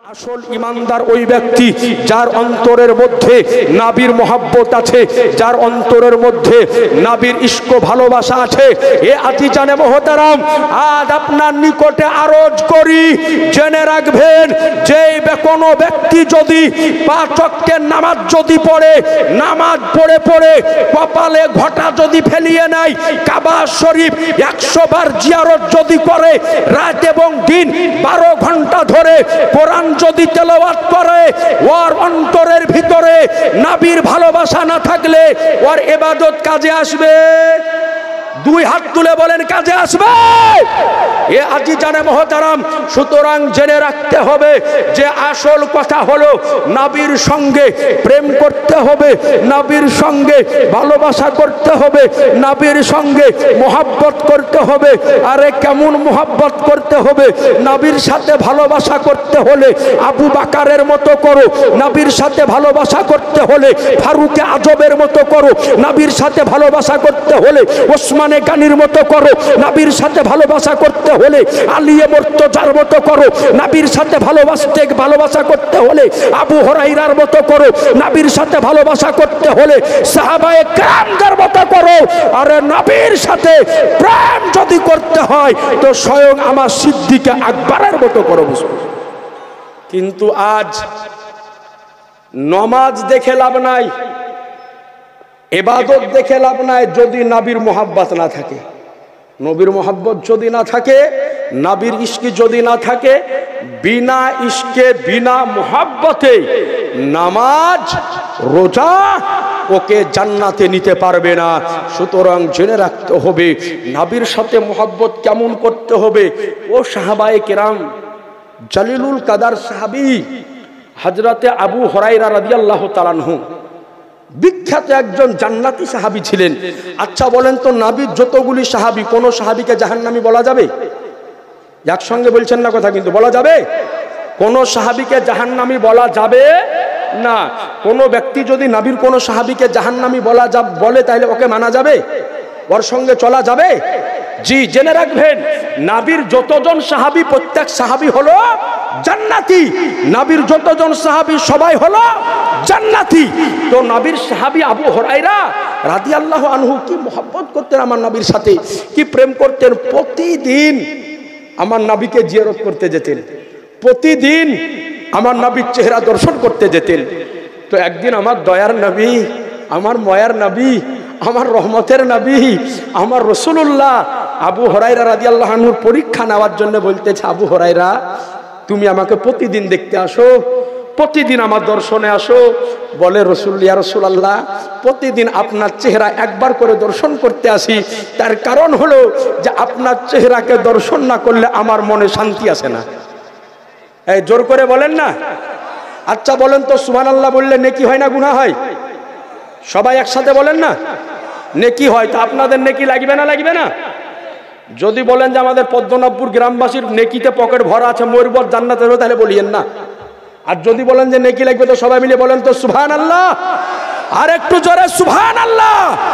আসল ইমানদার ওই ব্যক্তি যার অন্তরের মধ্যে নবীর মহব্বত আছে, যার অন্তরের মধ্যে নবীর ইশক ভালোবাসা আছে। এ আজিজানে মোহতারাম, আজ আপনার নিকটে আরজ করি, জেনে রাখবেন যে কোনো ব্যক্তি যদি 5 ওয়াক্তের নামাজ যদি পড়ে, নামাজ পড়ে পড়ে কপালে ঘটা যদি ফেলিয়ে নেয়, কাবা শরীফ 100 বার জিয়ারত যদি করে, রাত এবং দিন 12 ঘন্টা ধরে কোরআন যদি তেলাওয়াত করে, ওর অন্তরের ভিতরে নবীর ভালোবাসা না থাকলে ওর ইবাদত কাজে আসবে? 2 হাত তুলে বলেন কাজে আসবে? এ আজিজানে মোহতারাম, সুতরাং জেনে রাখতে হবে যে আসল কথা হলো নবীর সঙ্গে প্রেম করতে হবে, নবীর সঙ্গে ভালোবাসা করতে হবে, নবীর সঙ্গে মোহাব্বত করতে হবে। আরে কেমন মোহাব্বত করতে হবে? নবীর সাথে ভালোবাসা করতে হলে আবু বাকারের মতো করো, নবীর সাথে ভালোবাসা করতে হলে ফারুকে আজবের মতো করো, নবীর সাথে ভালোবাসা করতে হলে ওসমানে গানির মতো করো, নবীর সাথে ভালোবাসা করতে হলে আলিয়ে মুর্তজার মতো করো, নবীর সাথে ভালোবাসা করতে হলে আবু হুরায়রার মতো করো, নবীর সাথে ভালোবাসা করতে হলে সাহাবায়ে কেরামদের মতো করো। আরে নবীর সাথে প্রেম যদি করতে হয় তো স্বয়ং আমার সিদ্দিকে আকবরের মতো করো। কিন্তু আজ নামাজ দেখে লাভ নাই, ইবাদত দেখে লাভ নাই যদি নবীর মোহাব্বত না থাকে। নবীর মোহাব্বত যদি না থাকে, নবীর ইশকে যদি না থাকে, বিনা ইশকে বিনা মোহাব্বতে নামাজ রোজা ওকে জান্নাতে নিতে পারবে না। সুতরাং জেনে রাখতে হবে নবীর সাথে মোহাব্বত কেমন করতে হবে। ও সাহাবায়ে কেরাম, জালিলুল কাদার সাহাবী হযরতে আবু হুরায়রা রাদিয়াল্লাহু তাআলা আনহু বিখ্যাত একজন জান্নাতি সাহাবী ছিলেন। আচ্ছা বলেন তো, নবীর যতগুলি সাহাবী, কোন সাহাবীকে জাহান্নামী বলা যাবে? একসঙ্গে বলছেন না কথা, কিন্তু বলা যাবে? কোন সাহাবীকে জাহান্নামী বলা যাবে না। কোন ব্যক্তি যদি নবীর কোন সাহাবীকে জাহান্নামী বলে তাহলে ওকে মানা যাবে? ওর সঙ্গে চলা যাবে? জি, জেনে রাখবেন নবীর যতজন সাহাবী, প্রত্যেক সাহাবী হলো জান্নাতি। নবীর যতজন সাহাবী সবাই হলো জান্নাতি। তো নবীর সাহাবী আবু হুরায়রা রাদিয়াল্লাহু আনহু কি মোহাব্বত করতেন আমার নবীর সাথে, কি প্রেম করতেন। প্রতিদিন আমার নবীকে জিয়ারত করতে যেতেন, প্রতিদিন আমার নবীর চেহারা দর্শন করতে যেতেন। তো একদিন আমার দয়ার নবী, আমার মায়ার নবী, আমার রহমতের নবী, আমার রাসূলুল্লাহ আবু হুরায়রা রাদিয়াল্লাহু আনহুর পরীক্ষা নেওয়ার জন্য বলতেছে, আবু হুরায়রা তুমি আমাকে প্রতিদিন দেখতে আসো, প্রতিদিন আমার দর্শনে আসো। বলে রাসূল, ইয়া রাসূলুল্লাহ প্রতিদিন আপনার চেহারা একবার করে দর্শন করতে আসি, তার কারণ হলো যে আপনার চেহারাকে দর্শন না করলে আমার মনে শান্তি আসে না। এই জোর করে বলেন না। আচ্ছা বলেন তো, সুবহানাল্লাহ বললে নেকি হয় না গুনাহ হয়? সবাই একসাথে বলেন না, নেকি হয়। তা আপনাদের নেকি লাগবে না? লাগবে না? যদি বলেন যে আমাদের পদ্মনাভপুর গ্রামবাসীর নেকিতে পকেট ভরা আছে, মরবর জান্নাতে যাবে, তাহলে বলিয়েন না। আর যদি বলেন যে নেকি লাগবে তো সবাই মিলে বলেন তো সুবহানাল্লাহ। আর একটু জোরে সুবহানাল্লাহ।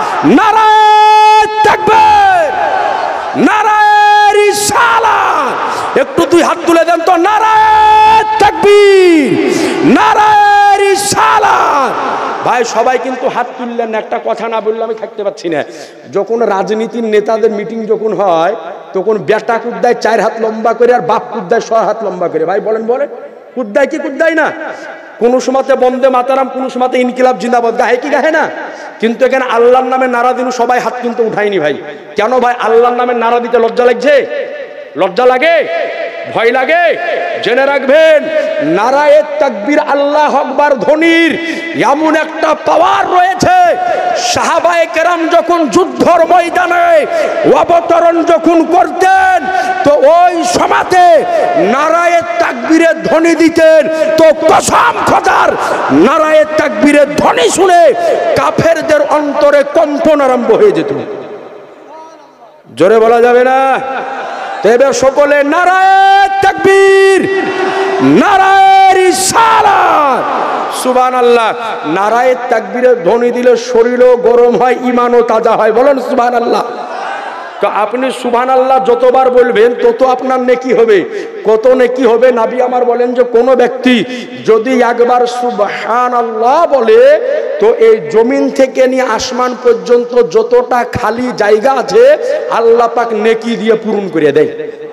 নারায়ে তাকবীর, নারায়ে রিসালাত। একটু 2 হাত তুলে দেন তো, নারায়ে তাকবীর, নারায়ে রিসালাত। ভাই সবাই কিন্তু হাত তুললেন না, একটা কথা না বললে আমি থাকতে পারছি না। যখন রাজনীতির নেতাদের মিটিং যখন হয়, তখন বেটা কুদ্দায় 4 হাত লম্বা করে আর বাপ কুদ্দায় 6 হাত লম্বা করে। ভাই বলেন বলেন, কুদ্দায় কি কুদ্দায় না? কোনো সময়তে বন্দে মাতারাম, কোনো সময়তে ইনকিলাব জিন্দাবাদ গাহে কি গাহে না? কিন্তু এখানে আল্লাহর নামে নারা দিন সবাই হাত কিন্তু উঠায়নি ভাই। কেন ভাই? আল্লাহর নামে নারা দিতে লজ্জা লাগছে? লজ্জা লাগে? ভয় লাগে? জেনে রাখবেন নারায়ে তাকবীর, আল্লাহু আকবার ধ্বনির এমন একটা পাওয়ার রয়েছে। সাহাবায়ে কেরাম যখন যুদ্ধের ময়দানে অবতরণ যখন করতেন, তো ওই সময়তে নারায়ে তাকবীরের ধ্বনি দিতেন। তো কসম খোদার, নারায়ে তাকবীরের ধ্বনি শুনে কাফেরদের অন্তরে কম্পন আরম্ভ হয়ে যেত। জোরে বলা যাবে না? তবে সকলে নারায়ে তাকবীর, নারায়ে রিসালাত। সুবহানাল্লাহ। নারায়ে তাকবীরের ধ্বনি দিলে শরীরও গরম হয়, ঈমানও তাজা হয়। বলেন সুবহানাল্লাহ। তো আপনি সুবহানাল্লাহ যতবার বলবেন তত আপনার নেকি হবে। কত নেকি হবে? নবী আমার বলেন যে কোনো ব্যক্তি যদি একবার সুবহানাল্লাহ বলে তো এই জমিন থেকে নিয়ে আসমান পর্যন্ত যতটা খালি জায়গা আছে আল্লাহ পাক নেকি দিয়ে পূরণ করে দেয়।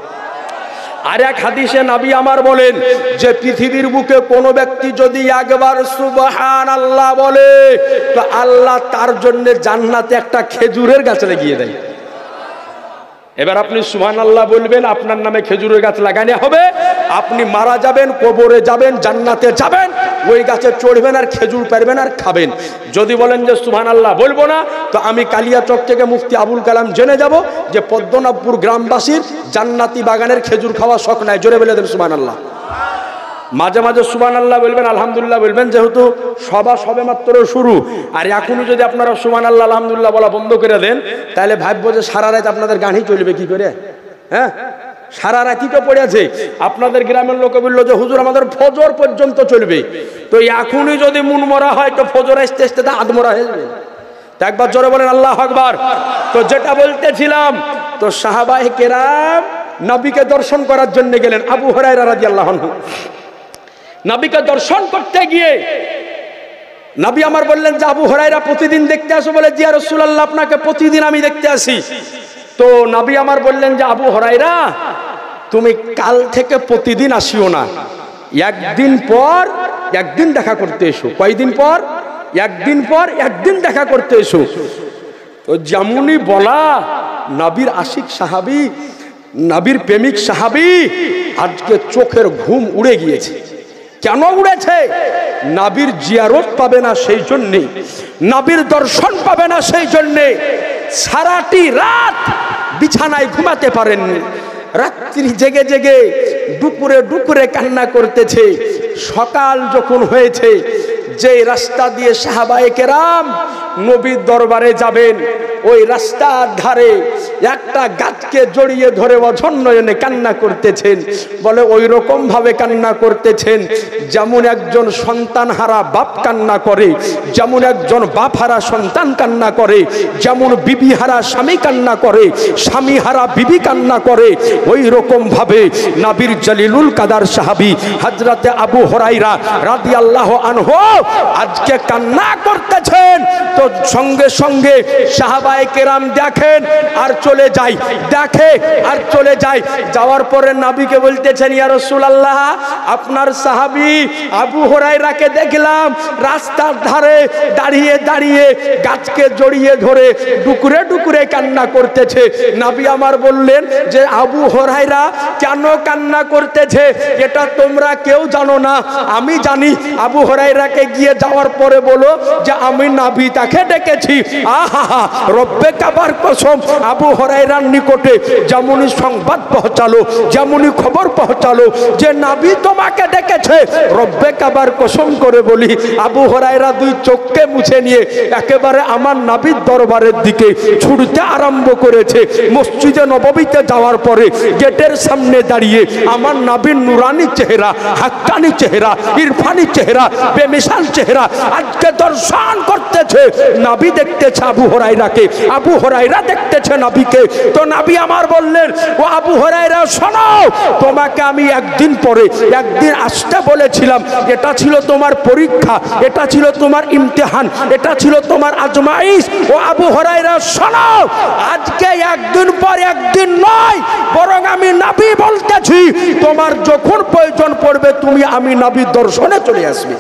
আর এক হাদিসে নবী আমার বলেন যে পৃথিবীর বুকে কোনো ব্যক্তি যদি একবার সুবহানাল্লাহ বলে তো আল্লাহ তার জন্য জান্নাতে একটা খেজুরের গাছ লাগিয়ে দেয়। এবার আপনি সুবহানাল্লাহ বলবেন, আপনার নামে খেজুরের গাছ লাগানো হবে, আপনি মারা যাবেন, কবরে যাবেন, জান্নাতে যাবেন, ওই গাছে চড়বেন আর খেজুর পারবেন আর খাবেন। যদি বলেন যে সুবহানাল্লাহ বলবো না তো আমি কালিয়াচক থেকে মুফতি আবুল কালাম জেনে যাব যে পদ্মনাভপুর গ্রামবাসীর জান্নাতি বাগানের খেজুর খাওয়া শখ নাই। জোরে বলে দেন সুবহানাল্লাহ। মাঝে মাঝে সুবহানাল্লাহ বলবেন, আলহামদুলিল্লাহ বলবেন, যেহেতু সভা সবে মাত্র শুরু। আর এখনই যদি আপনারা সুবহানাল্লাহ আলহামদুলিল্লাহ বলা বন্ধ করে দেন তাহলে ভাববো যে সারা রাত আপনাদের গাড়ি চলবে কি করে। হ্যাঁ, সারা রাতই তো পড়ে আছে। আপনাদের গ্রামের লোকে বললো যে হুজুর আমাদের ফজর পর্যন্ত চলবে। তো এখনই যদি মন মরা হয় তো ফজর আসতে আসতে তো আধমরা হয়ে যাবে। তো একবার জোরে বলেন আল্লাহু আকবার। তো যেটা বলতেছিলাম, তো সাহাবায়ে কেরাম নবীকে দর্শন করার জন্য গেলেন। আবু হুরায়রা রাদিয়াল্লাহু আনহু নবীকে দর্শন করতে গিয়ে নবী আমার বললেন যে আবু হুরায়রা প্রতিদিন দেখতে আসো? বলে জি ইয়া রাসূলুল্লাহ, আপনাকে প্রতিদিন আমি দেখতে আসি। তো নবী আমার বললেন যে আবু হুরায়রা তুমি কাল থেকে প্রতিদিন আসিও না, একদিন পর একদিন দেখা করতে এসো। কয়দিন পর? একদিন পর একদিন দেখা করতে এসো। তো যেমনই বলা, নবীর আশিক সাহাবী, নবীর প্রেমিক সাহাবী আজকে চোখের ঘুম উড়ে গিয়েছে। কেন উড়েছে? নবীর জিয়ারত পাবে না সেই জন্যে, নবীর দর্শন পাবে না সেই জন্যে সারাটি রাত বিছানায় ঘুমাতে পারেননি। রাত্রি জেগে জেগে দুপুরে দুপুরে কান্না করতেছে। সকাল যখন হয়েছে, যে রাস্তা দিয়ে সাহাবায়ে কেরাম নবীর দরবারে যাবেন, ওই রাস্তার ধারে একটা গাছকে জড়িয়ে ধরে অঝন্নয়নে কান্না করতেছেন। বলে ওই রকম ভাবে কান্না করতেছেন যেমন একজন সন্তান হারা বাপ কান্না করে, যেমন একজন বাপ হারা সন্তান কান্না করে, যেমন বিবি হারা স্বামী কান্না করে, স্বামী হারা বিবি কান্না করে, ওই রকম ভাবে নবীর জলিলুল কাদার সাহাবী হযরতে আবু হুরায়রা রাদিয়াল্লাহু আনহু আজকে কান্না করতেছেন। তো সঙ্গে সঙ্গে সাহাবায়ে কেরাম দেখেন আর চলে যায়, দেখে আর চলে যায়। যাওয়ার পরে নবীকে বলতেছেন ইয়া রাসূলুল্লাহ, আপনার সাহাবী আবু হুরায়রাকে দেখলাম রাস্তার ধারে দাঁড়িয়ে দাঁড়িয়ে গাছকে জড়িয়ে ধরে ডুকরে ডুকরে কান্না করতেছে। নবী আমার বললেন যে আবু হুরায়রা কেন কান্না করতেছে এটা তোমরা কেউ জানো না, আমি জানি। আবু হুরায়রাকে গিয়ে যাওয়ার পরে বলো যে আমি নবী তাকে ডেকেছি। আহা, রব্বে কাবার কসম, আবু হুরায়রার নিকটে যেমনই সংবাদ পৌঁছালো, যেমনই খবর পৌঁছালো যে নবী তোমাকে ডেকেছে, রব্বে কাবার কসম করে বলি আবু হুরায়রা দুই চোখকে মুছে নিয়ে একেবারে আমার নবীর দরবারের দিকে ছুটতে আরম্ভ করেছে। মসজিদে নববীতে যাওয়ার পরে গেটের সামনে দাঁড়িয়ে আমার নবীর নুরানি চেহারা, হাক্কানি চেহারা, ইরফানি চেহারা, বেমিসাল চেহারা আজকে দর্শন করতেছে। নবী দেখতেছে আবু হুরায়রাকে, আবু হুরায়রা দেখতেছে নবীকে। তো নবী আমার বললেন ও আবু হুরায়রা শোনো, তোমাকে আমি একদিন পরে একদিন আসতে বলেছিলাম, এটা ছিল তোমার পরীক্ষা, এটা ছিল তোমার ইমতিহান, এটা ছিল তোমার আজমাইশ। ও আবু হুরায়রা শোনো, আজকে একদিন পর একদিন নয়, বরং আমি নবী বলতেছি তোমার যখন প্রয়োজন পড়বে তুমি আমি নবীর দর্শনে চলে আসবে।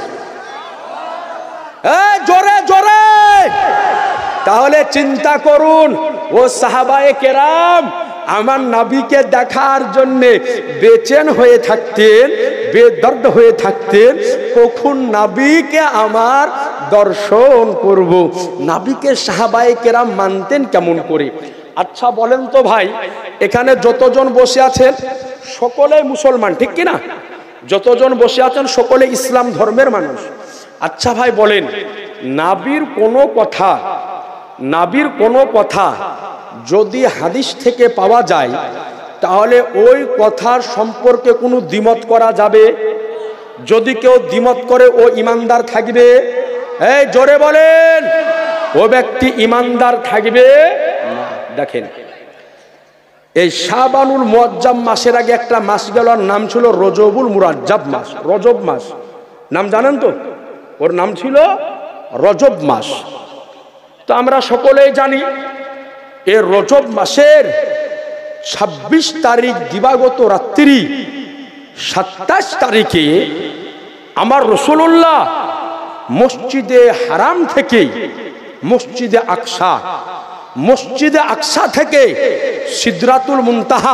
জোরে জোরে। তাহলে চিন্তা করুন, ও সাহাবায়ে কেরাম আমার নবীকে দেখার জন্য বেচেন হয়ে থাকতেন, বেদর্দ হয়ে থাকতেন, কখন নবীকে আমার দর্শন করব। নবীকে সাহাবায়ে কেরাম মানতেন কেমন করে? আচ্ছা বলেন তো ভাই, এখানে যতজন বসে আছেন সকলে মুসলমান, ঠিক কিনা? যতজন বসে আছেন সকলে ইসলাম ধর্মের মানুষ। আচ্ছা ভাই বলেন, নবীর কোনো কথা যদি হাদিস থেকে পাওয়া যায় তাহলে ওই কথার সম্পর্কে কোনো দ্বিমত করা যাবে? যদি কেউ দ্বিমত করে ও ঈমানদার থাকবে? এই জোরে বলেন, ও ব্যক্তি ঈমানদার থাকবে না। দেখেন এই শাবানুল মুআজ্জাম মাসের আগে একটা মাস গেল, আর নাম ছিল রজবুল মুরাজ্জাব মাস। রজব মাস নাম জানেন তো? ওর নাম ছিল রজব মাস। তো আমরা সকলেই জানি এই রজব মাসের ২৬ তারিখ দিবাগত রাত্রি, ২৭ তারিখে আমার রাসূলুল্লাহ মসজিদে হারাম থেকে মসজিদে আকসা থেকে সিদরাতুল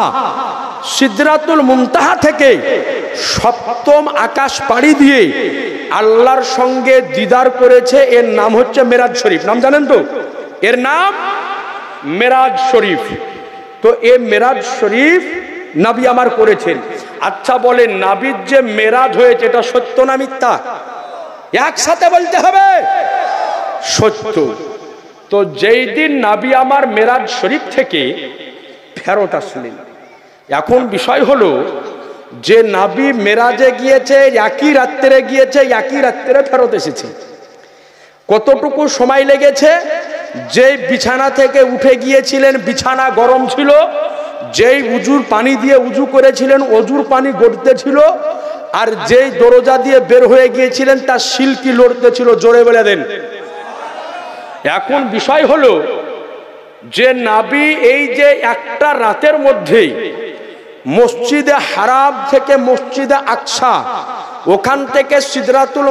মুনতাহা থেকে সপ্তম আকাশ পাড়ি দিয়ে আল্লাহর সঙ্গে দিদার করেছে। এর নাম হচ্ছে মেরাজ শরীফ। নাম জানেন তো? এর নাম মেরাজ শরীফ। তো এই মেরাজ শরীফ নবী আমার করেছেন। আচ্ছা বলেন, নবীর যে মেরাজ হয়েছে এটা সত্য না মিথ্যা? একসাথে বলতে হবে, সত্য। তো যেই দিন নবী আমার মেরাজ শরীফ থেকে ফেরত আসলেন, এখন বিষয় হলো যে নবী মেরাজে গিয়েছে, একই রাত্রে গিয়েছে, একই রাত্রে ফেরত এসেছে। কতটুকু সময় লেগেছে? যেই বিছানা থেকে উঠে গিয়েছিলেন বিছানা গরম ছিল, যেই উজুর পানি দিয়ে উজু করেছিলেন অজুর পানি গড়তেছিল, আর যেই দরজা দিয়ে বের হয়ে গিয়েছিলেন তার সিলকি লড়তেছিল। জোরে বলে দেন। এখন বিষয় হলো যে নবী এই যে একটা রাতের মধ্যেই মসজিদে হারাম থেকে মসজিদে আকসা, ওখান থেকে সিদরাতুল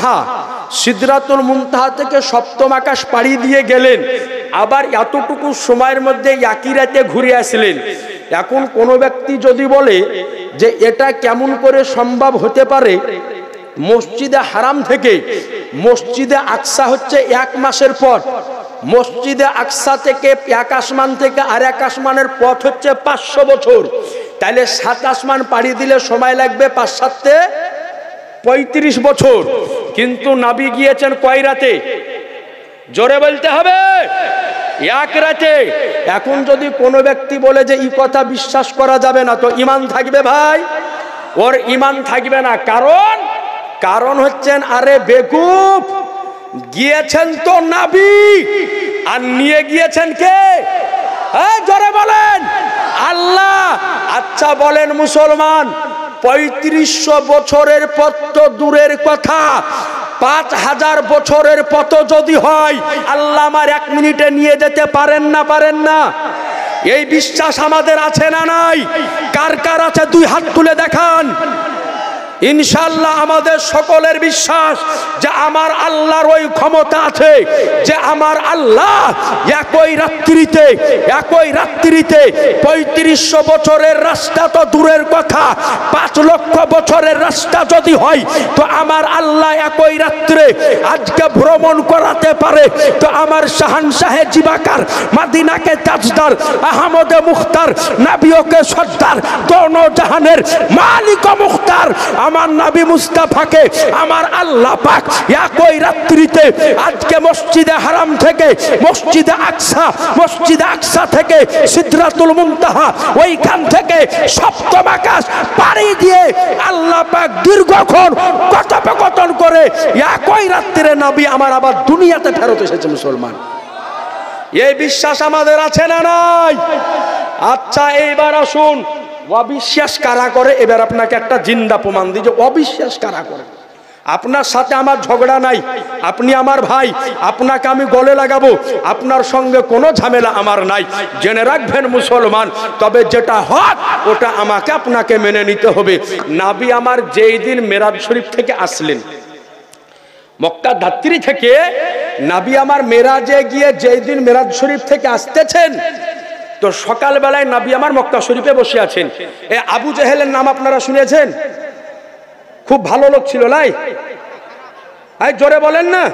মুনতাহা থেকে সপ্তম আকাশ পাড়ি দিয়ে গেলেন, আবার এতটুকু সময়ের মধ্যে একই রাতে ঘুরে আসলেন। এখন কোনো ব্যক্তি যদি বলে যে এটা কেমন করে সম্ভব হতে পারে, মসজিদে হারাম থেকে মসজিদে আকসা হচ্ছে ১ মাসের পথ, মসজিদে আকসা থেকে এক আসমান থেকে আর এক আসমানের পথ হচ্ছে ৫০০ বছর, তাহলে ৭ আসমান পাড়ি দিলে সময় লাগবে ৫ ৭ ৩৫ বছর। কিন্তু নবী গিয়েছেন কয় রাতে? জোরে বলতে হবে, এক রাতে। এখন যদি কোনো ব্যক্তি বলে যে এই কথা বিশ্বাস করা যাবে না, তো ঈমান থাকবে ভাই? ওর ঈমান থাকবে না। কারণ হচ্ছেন, আরে বেকুফ, গিয়েছেন তো নবী, আর নিয়ে গিয়েছেন কে? জোরে বলেন, আল্লাহ। আচ্ছা বলেন মুসলমান, ৩৫০০ বছরের পথ তো দূরের কথা, ৫০০০ বছরের পথ যদি হয়, আল্লাহ আমার ১ মিনিটে নিয়ে যেতে পারেন না? এই বিশ্বাস আমাদের আছে না নাই? কার কার আছে 2 হাত তুলে দেখান। ইনশাআল্লাহ আমাদের সকলের বিশ্বাস যে আমার আল্লাহর ওই ক্ষমতা আছে, যে আমার আল্লাহ একই রাত্রিতে ৩৫০০ বছরের রাস্তা তো দূরের কথা, ৫ লক্ষ বছরের রাস্তা যদি হয়, তো আমার আল্লাহ একই রাত্রে আজকে ভ্রমণ করাতে পারে। তো আমার শাহানশাহে জিবাকার, মদিনাকে তাজদার, আহমদে মুখতার, নবীকে সর্দার, দোনো জাহানের মালিক ও মুখতার আমার নবী মুস্তাফাকে আমার আল্লাহ পাক একই রাত্রিতে আজকে মসজিদে হারাম থেকে মসজিদে আকসা থেকে সিদরাতুল মুনতাহা, ওইখান থেকে সপ্তম আকাশ পাড়ি দিয়ে আল্লাহ পাক দীর্ঘক্ষণ কথোপকথন করে একই রাত্রে নবী আমার আবার দুনিয়াতে ফেরত এসেছে। মুসলমান, এই বিশ্বাস আমাদের আছে না নাই? আচ্ছা এইবার আসুন, অবিশ্বাস কারা করে? এবার আপনাকে একটা জিন্দা প্রমাণ দিই যে অবিশ্বাস কারা করে। আপনার সাথে আমার ঝগড়া নাই, আপনি আমার ভাই, আপনাকে আমি গলে লাগাবো, আপনার সঙ্গে কোনো ঝামেলা আমার নাই, জেনে রাখবেন মুসলমান। তবে যেটা হক ওটা আমাকে আপনাকে মেনে নিতে হবে। নবী আমার যেই দিন মেরাজ শরীফ থেকে আসলেন, মক্কা ধাত্রী থেকে নবী আমার মেরাজে গিয়ে যেই দিন মেরাজ শরীফ থেকে আসতেছেন, তো সকালবেলায় নবী আমার মক্কা শরীফে বসে আছেন। এই আবু জেহেলের নাম আপনারা শুনেছেন? খুব ভালো লোক ছিল, লাই জোরে বলেন না।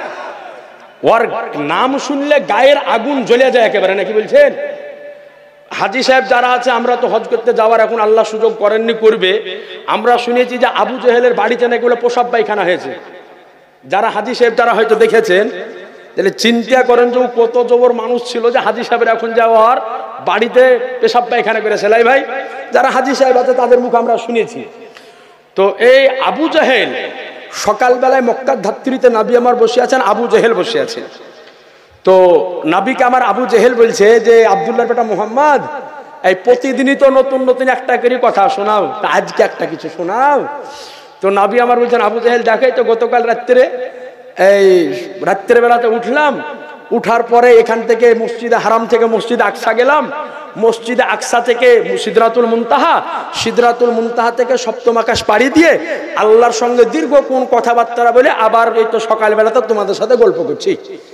ওর নাম শুনলে গায়ের আগুন জ্বলে যায় একেবারে, নাকি বলছেন? হাজী সাহেব যারা আছে, আমরা তো হজ করতে যাওয়ার এখন আল্লাহ সুযোগ করেননি, করবে। আমরা শুনেছি যে আবু জেহেলের বাড়িতে নাকি বলে পেশাব পায়খানা হয়েছে। যারা হাজী সাহেব যারা হয়তো দেখেছেন, তাহলে চিন্তা করেন যে কত জবর মানুষ ছিল যে হাজী সাহেবের এখন যাওয়ার বাড়িতে পেশাব পায়খানা করে সেলাই। ভাই যারা হাজী সাহেব আছে তাদের মুখ আমরা শুনেছি। তো এই আবু জেহেল সকালবেলায় মক্কার ধাত্রীতে নবী আমার বসে আছেন, আবু জেহেল বসে আছেন। তো নবীকে আমার আবু জেহেল বলছে যে আব্দুল্লাহর বেটা মুহাম্মদ, এই প্রতিদিনই তো নতুন নতুন একটা করে কথা শোনাও, তা আজকে একটা কিছু শোনাও। তো নবী আমার বলছেন, আবু জাহেল দেখাই তো গতকাল রাত্রে, এই রাত্রের বেলাতে উঠলাম, উঠার পরে এখান থেকে মসজিদে হারাম থেকে মসজিদে আকসা গেলাম, মসজিদে আকসা থেকে সিদরাতুল মুনতাহা, সিদরাতুল মুনতাহা থেকে সপ্তম আকাশ পাড়ি দিয়ে আল্লাহর সঙ্গে দীর্ঘ কোন কথাবার্তা বলে আবার এই তো সকালবেলাতে তোমাদের সাথে গল্প করছি।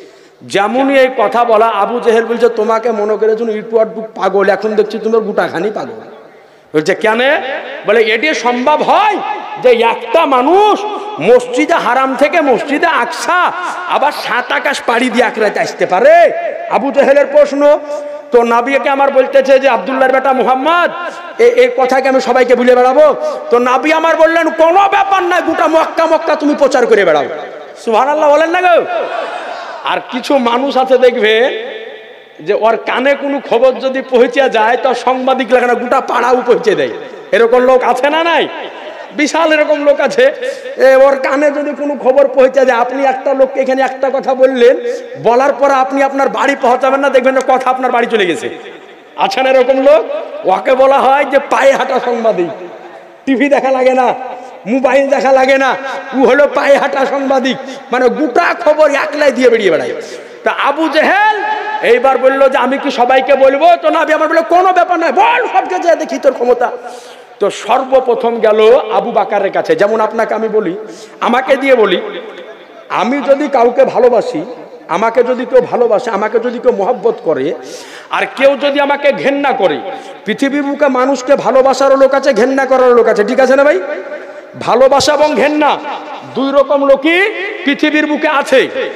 যেমনই এই কথা বলা, আবু জেহেল বলছে তোমাকে মনে করে ইটু আটু পাগল, এখন দেখছি তোমার গোটাখানি পাগল। বলছে কেন? বলে এটি সম্ভব হয় যে একটা মানুষ মসজিদে হারাম থেকে মসজিদে আকসা আবার 7 আকাশ পাড়ি দিয়ে আকরাতে আসতে পারে? আবু জেহেলের প্রশ্ন। তো নবীকে আমার বলতেছে যে আব্দুল্লাহর বেটা মুহাম্মদ, এই কথাকে আমি সবাইকে ভুলে বেড়াবো? তো নবী আমার বললেন কোনো ব্যাপার না, গোটা মক্কা মক্কা তুমি প্রচার করে বেড়াও। সুবহানাল্লাহ বলেন না গো? আর কিছু মানুষ আছে দেখবে যে ওর কানে কোনো খবর যদি পৌঁছে যায় তো সাংবাদিক লাগানো গোটা পাড়াও পৌঁছে দেয়। এরকম লোক আছে না নাই? বিশাল এরকম লোক আছে। ওর কানে যদি কোনো খবর পৌঁছে যায়, আপনি একটা লোককে এখানে একটা কথা বললেন, বলার পর আপনি আপনার বাড়ি পৌঁছাবেন না, দেখবেন না কথা আপনার বাড়ি চলে গেছে। আছে না এরকম লোক? ওকে বলা হয় যে পায়ে হাঁটা সাংবাদিক। টিভি দেখা লাগে না, মোবাইল দেখা লাগে না, ও হলো পায়ে হাঁটা সাংবাদিক, মানে গোটা খবর একলাই দিয়ে বেরিয়ে বেড়ায়। তা আবু জেহেল এইবার বললো যে আমি কি সবাইকে বলবো? তো নবী আমার বললো কোনো ব্যাপার নয়, বল সবকে যা দেখি তোর ক্ষমতা। তো সর্বপ্রথম গেল আবু বাকারের কাছে। যেমন আপনাকে আমি বলি, আমাকে দিয়ে বলি, আমি যদি কাউকে ভালোবাসি, আমাকে যদি কেউ ভালোবাসে, আমাকে যদি কেউ মহব্বত করে, আর কেউ যদি আমাকে ঘেন্না করে, পৃথিবীর বুকে মানুষকে ভালোবাসারও লোক আছে, ঘেন্না করার লোক আছে, ঠিক আছে না ভাই? ভালোবাসা এবং ঘেন্না দুই রকম লোকই পৃথিবীর বুকে আছে।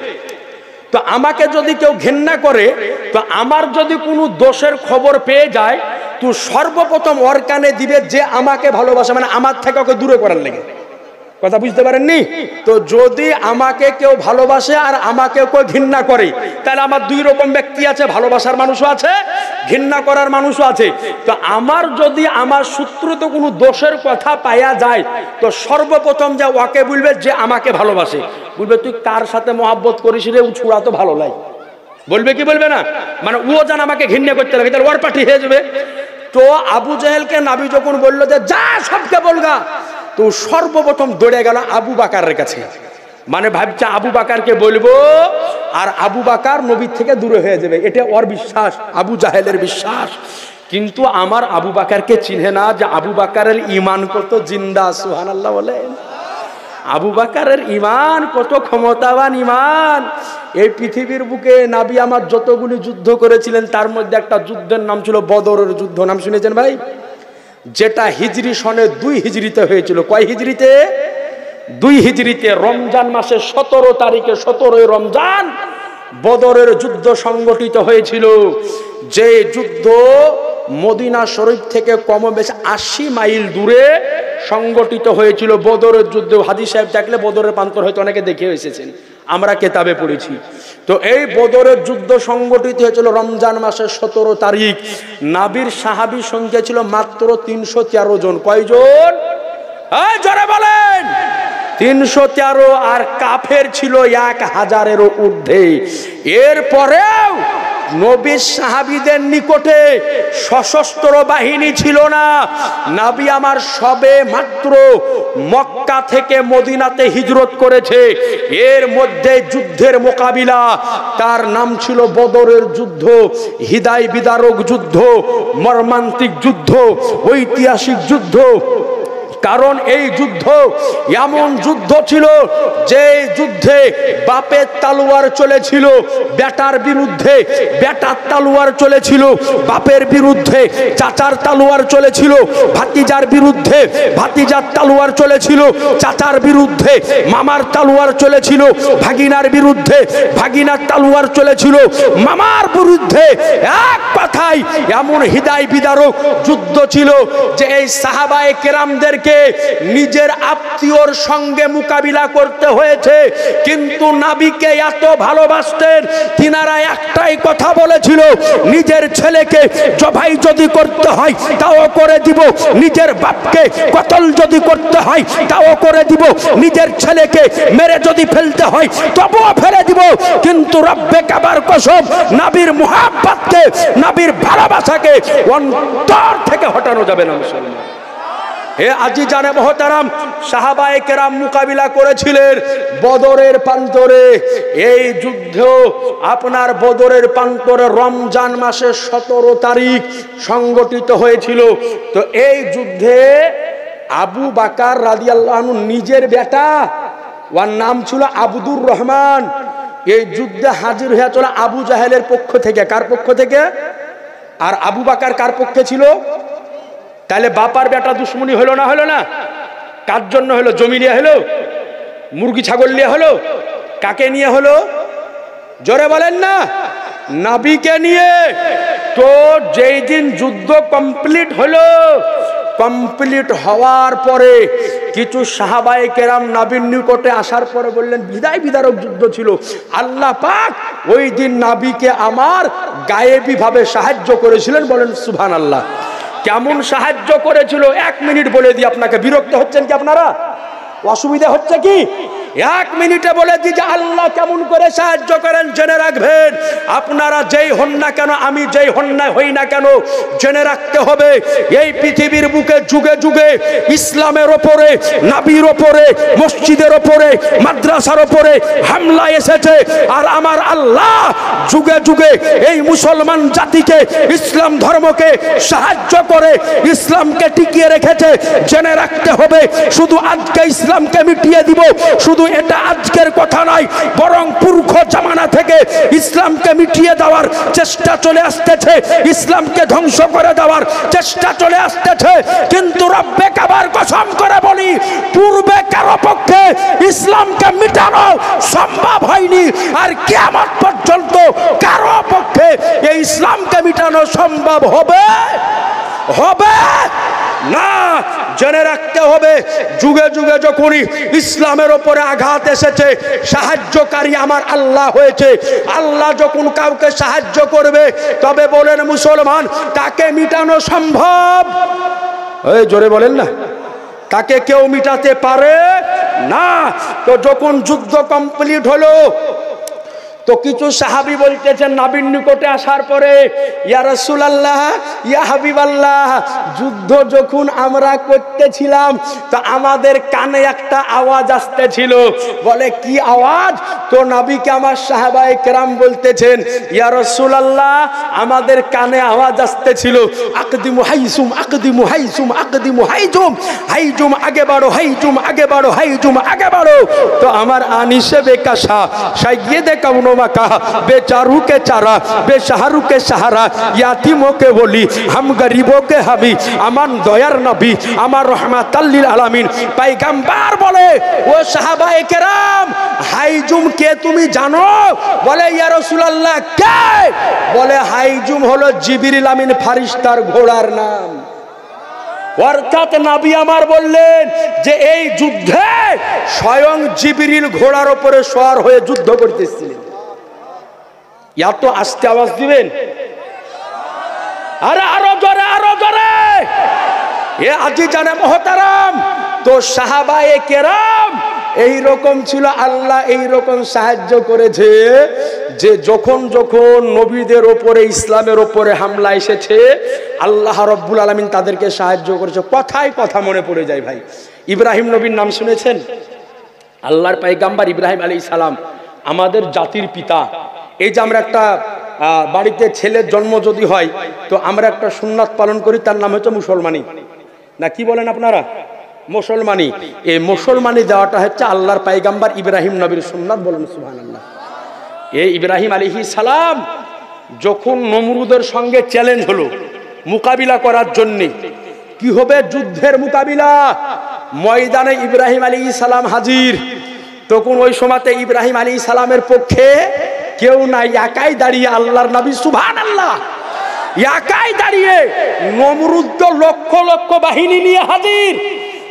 তো আমাকে যদি কেউ ঘেন্না করে, তো আমার যদি কোনো দোষের খবর পেয়ে যায়, তো সর্বপ্রথম ওর কানে দিবে যে আমাকে ভালোবাসে, মানে আমার থেকে ওকে দূরে করার লেগে। কথা বুঝতে পারেননি? তো যদি আমাকে কেউ ভালোবাসে আর আমাকে কেউ ঘৃণা করে, তাহলে আমার দুই রকম ব্যক্তি আছে, ভালোবাসার মানুষও আছে, ঘৃণা করার মানুষও আছে। তো আমার যদি আমার সূত্রতে কোনো দোষের কথা পাওয়া যায়, তো সর্বপ্রথম যা ওকে বলবে যে আমাকে ভালোবাসে, বলবে তুই কার সাথে মহব্বত করিস রে, ও ছুড়া তো ভালো লাগে। বলবে কি বলবে না? মানে ও যেন আমাকে ঘৃণা করতে লাগে, তাহলে ওর পার্টি হয়ে যাবে। তো আবু জেহেলকে নবী যখন বললো যে যা সবকে বলগা, তো সর্বপ্রথম দৌড়ে গেল আবু বাকারের কাছে। মানে ভাবছে আবু বাকারকে বলবো আর আবু বাকার নবীর থেকে দূরে হয়ে যাবে, এটা ওর বিশ্বাস, আবু জাহেলের বিশ্বাস। কিন্তু আমার আবু বাকারকে চিনে না যে আবু বাকারের ইমান কত জিন্দা। সুবহানাল্লাহ বলেন। আবু বাকারের ইমান কত ক্ষমতাবান ইমান। এই পৃথিবীর বুকে নবী আমার যতগুলি যুদ্ধ করেছিলেন, তার মধ্যে একটা যুদ্ধের নাম ছিল বদরের যুদ্ধ। নাম শুনেছেন ভাই? যেটা হিজরি সনে 2 হিজরিতে হয়েছিল। কয় হিজরিতে? 2 হিজরিতে, রমজান মাসের 17 তারিখে, 17ই রমজান বদরের যুদ্ধ সংগঠিত হয়েছিল। যে যুদ্ধ মদিনা শরীফ থেকে কমবেশি 80 মাইল দূরে সংগঠিত হয়েছিল। বদরের যুদ্ধ হাদিস সাহেব থাকলে বদরের প্রান্তর হয়তো অনেকে দেখে এসেছেন, আমরা কেতাবে পড়েছি। তো এই বদরের যুদ্ধ সংগঠিত হয়েছিল রমজান মাসের 17 তারিখ। নবীর সাহাবী সংখ্যা ছিল মাত্র 313 জন। কয়জন? জোরে বলেন। 313। আর কাফের ছিল 1000-এরও ঊর্ধ্বে। এরপরেও নবীর সাহাবীদের নিকটে সশস্ত্র বাহিনী ছিল না। নবী আমার সবে মাত্র মক্কা থেকে মদিনাতে হিজরত করেছে। এর মধ্যে যুদ্ধের মোকাবিলা, তার নাম ছিল বদরের যুদ্ধ, হৃদয় বিদারক যুদ্ধ, মর্মান্তিক যুদ্ধ, ঐতিহাসিক যুদ্ধ। কারণ এই যুদ্ধ এমন যুদ্ধ ছিল যে যুদ্ধে বাপের তালোয়ার চলেছিল বেটার বিরুদ্ধে, বেটার তালোয়ার চলেছিল বাপের বিরুদ্ধে, চাচার তালোয়ার চলেছিল ভাতিজার বিরুদ্ধে, ভাতিজার তালোয়ার চলেছিল চাচার বিরুদ্ধে, মামার তালোয়ার চলেছিল ভাগিনার বিরুদ্ধে, ভাগিনার তালোয়ার চলেছিল মামার বিরুদ্ধে। এক কথায় এমন হৃদয় বিদারক যুদ্ধ ছিল যে এই সাহাবায়ে কেরামদেরকে নাবিকে নিজের আত্মীয়র সঙ্গে মোকাবিলা করতে হয়েছে, কিন্তু নাবিকে এত ভালোবাসতেন তিনারা একটাই কথা বলেছিল, নিজের ছেলেকে জবাই যদি করতে হয় তাও করে দিব, নিজের বাপকে কতল যদি করতে হয় তাও করে দিব, নিজের ছেলেকে মেরে যদি ফেলতে হয় তবুও ফেলে দিব, কিন্তু রব্বে কাবার কসম নবীর মুহাব্বতকে, নবীর ভালোবাসাকে অন্তর থেকে হটানো যাবে না। মুসলমান হে আজিজানে মোহতারাম, সাহাবায়ে কেরাম মোকাবিলা করেছিলেন বদরের প্রান্তরে। এই যুদ্ধ আপনার বদরের প্রান্তরে রমজান মাসের 17 তারিখ সংগঠিত হয়েছিল। তো এই যুদ্ধে আবু বাকার রাদিয়াল্লাহু আনহু নিজের বেটা, ওর নাম ছিল আব্দুর রহমান, এই যুদ্ধে হাজির হয়েছিল আবু জাহেলের পক্ষ থেকে। কার পক্ষ থেকে? আর আবু বাকার কার পক্ষে ছিল? তাহলে বাপার বেটা দুশ্মনী হলো না? হলো না? কার জন্য হলো? জমি নিয়ে হলো? মুরগি ছাগল নিয়ে হলো? কাকে নিয়ে হলো? জোরে বলেন না। নবীকে নিয়ে। তো যেই দিন যুদ্ধ কমপ্লিট হলো, কমপ্লিট হওয়ার পরে কিছু সাহাবায়ে কেরাম নবীর নিকটে আসার পরে বললেন, বিদায় বিদারক যুদ্ধ ছিল, আল্লাহ পাক ওই দিন নবীকে আমার গায়েবী ভাবে সাহায্য করেছিলেন। বলেন সুবহানাল্লাহ। কেমন সাহায্য করেছিল 1 মিনিট বলে দিই আপনাকে। বিরক্ত হচ্ছেন কি আপনারা? অসুবিধা হচ্ছে কি? 1 মিনিটে বলে দিই যে আল্লাহ কেমন করে সাহায্য করেন। জেনে রাখবেন, আপনারা যেই হন না কেন, আমি যেই হই না কেন, জেনে রাখতে হবে এই পৃথিবীর বুকে যুগে যুগে ইসলামের ওপরে, নবীর ওপরে, মসজিদের ওপরে, মাদ্রাসার ওপরে হামলা এসেছে। আর আমার আল্লাহ যুগে যুগে এই মুসলমান জাতিকে, ইসলাম ধর্মকে সাহায্য করে ইসলামকে টিকিয়ে রেখেছে। জেনে রাখতে হবে, শুধু আজকে ইসলামকে মিটিয়ে দিব, শুধু এটা আজকের কথা নয়, বরং পুরখ জামানা থেকে ইসলামকে মিটিয়ে দেওয়ার চেষ্টা চলে আসতেছে, ইসলামকে ধ্বংস করে দেওয়ার চেষ্টা চলে আসতেছে। কিন্তু রব্বে কাবার কসম করে বলি, পূর্বে কারো পক্ষে ইসলামকে মিটানো সম্ভব হয়নি, আর কিয়ামত পর্যন্ত কারো পক্ষে এই ইসলামকে মিটানো সম্ভব হবে না। জেনে রাখতে হবে, যুগে যুগে যখনই ইসলামের ওপরে আঘাত এসেছে, সাহায্যকারী আমার আল্লাহ হয়েছে। আল্লাহ যখন কাউকে সাহায্য করবে, তবে বলেন মুসলমান, তাকে মিটানো সম্ভব? এই জোরে বলেন না, তাকে কেউ মিটাতে পারে না। তো যখন যুদ্ধ কমপ্লিট হলো, তো কিছু সাহাবী বলতেছেন নবীর নিকটে আসার পরে, ইয়া রাসূলুল্লাহ, ইয়া হাবিবাল্লাহ, যুদ্ধ যখন আমরা করতেছিলাম তো আমাদের কানে একটা আওয়াজ আসতেছিল। বলে কি আওয়াজ? তো নবীকে আমার সাহাবায়ে কেরাম বলতেছেন, ইয়া রাসূলুল্লাহ, আমাদের কানে আওয়াজ আসতেছিল, আকদিমু হাইজুম, আকদিমু হাইজুম, আকদিমু হাইজুম, হাইজুম আগে বাড়ো, হাইজুম আগে বাড়ো, হাইজুম আগে বাড়ো। তো আমার আনিসে বেকাশা সাইয়্যিদে কাউনো माका बेचारू के चारा बेसहारू के सहारा यातीमों के बोली हम गरीबों के हबी अमान दयार नबी अमार रहमतुल लिल आलामीन पैगम्बर बोले ओ साहाबाए केराम हाइजुम के तुम्हें जानो? बोले या रसूलुल्लाह কে? बोले हाइजुम हलो जिब्रील आमीन फारिस्तार घोड़ार नाम। অর্থাৎ নবী আমার বললেন যে এই যুদ্ধে স্বয়ং জিবরিল ঘোড়ার উপরে সওয়ার হয়ে যুদ্ধ করতেছিলেন। এত আস্তে আওয়াজ দিবেন? আরে আরো জোরে, আরো জোরে। এ আজিজানে মুহতারাম, তো সাহাবায়ে কেরাম এই রকম ছিল। আল্লাহ এই রকম সাহায্য করেছে যে যখন যখন নবীদের ওপরে, ইসলামের ওপরে হামলা এসেছে, আল্লাহ রব্বুল আলামিন তাদেরকে সাহায্য করেছে। কথায় কথা মনে পড়ে যায় ভাই। ইব্রাহিম নবীর নাম শুনেছেন? আল্লাহর পয়গম্বর ইব্রাহিম আলাইহিস সালাম আমাদের জাতির পিতা। এই যে আমরা একটা বাড়িতে ছেলের জন্ম যদি হয় তো আমরা একটা সুন্নাত পালন করি, তার নাম হচ্ছে মুসলমানি, না কি বলেন আপনারা? মুসলমানি। এই মুসলমানি দেওয়াটা হচ্ছে আল্লাহর পয়গম্বর ইব্রাহিম নবীর সুন্নাত। বলেন সুবহানাল্লাহ। এই ইব্রাহিম আলাইহিস সালাম যখন নমরুদের সঙ্গে চ্যালেঞ্জ হলো মোকাবিলা করার জন্য, কি হবে? যুদ্ধের মোকাবিলা। ময়দানে ইব্রাহিম আলাইহিস সালাম হাজির। তখন ওই সময়তে ইব্রাহিম আলাইহিস সালামের পক্ষে কেউ নাই, একাই দাঁড়িয়ে আল্লাহর নবী সুবহানাল্লাহ একাই দাঁড়িয়ে। নমরুদ তো লক্ষ লক্ষ বাহিনী নিয়ে হাজির।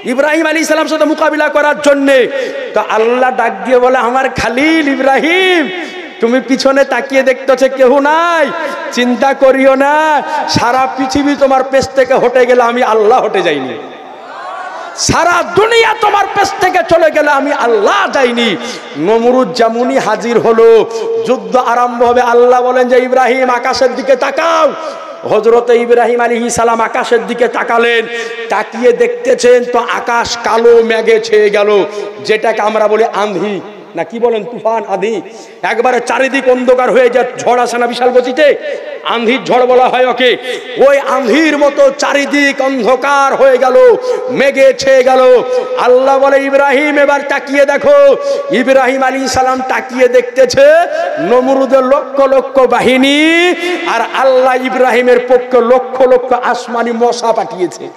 ইব্রাহিম আলাইহিস সালামের সাথে মোকাবিলা করার জন্য। তো আল্লাহ ডাক দিয়ে বলে, আমার খালিল ইব্রাহিম, তুমি পিছনে তাকিয়ে দেখতেছো কেউ নাই, চিন্তা করিও না, সারা পৃথিবী তোমার পেছ থেকে হটে গেলে আমি আল্লাহ হটে যাইনি, সারা দুনিয়া তোমার পেছ থেকে চলে গেলে আমি আল্লাহ যাইনি। নমরুদ যেমনই হাজির হলো, যুদ্ধ আরম্ভ হবে। আল্লাহ বলেন যে ইব্রাহিম আকাশের দিকে তাকাও। হযরত ইব্রাহিম আলাইহিস সালাম আকাশের দিকে তাকালেন, তাকিয়ে দেখতেছেন তো আকাশ কালো মেঘে ছেয়ে গেল, যেটাকে আমরা বলি আঁধি, না কি বলেন, তুফান, আঁধি। একবারে চারিদিক অন্ধকার হয়ে যায়, ঝড় আসে না বিশাল গতিতে, আঁধির ঝড় বলা হয় ওকে। ওই আঁধির মতো চারিদিক অন্ধকার হয়ে গেল, মেঘে ছেয়ে গেল। আল্লাহ বলে ইব্রাহিম এবার তাকিয়ে দেখো। ইব্রাহিম আলাইহিস সালাম তাকিয়ে দেখতেছে নমরুদের লক্ষ লক্ষ বাহিনী, আর আল্লাহ ইব্রাহিমের পক্ষে লক্ষ লক্ষ আসমানি মশা পাঠিয়েছে।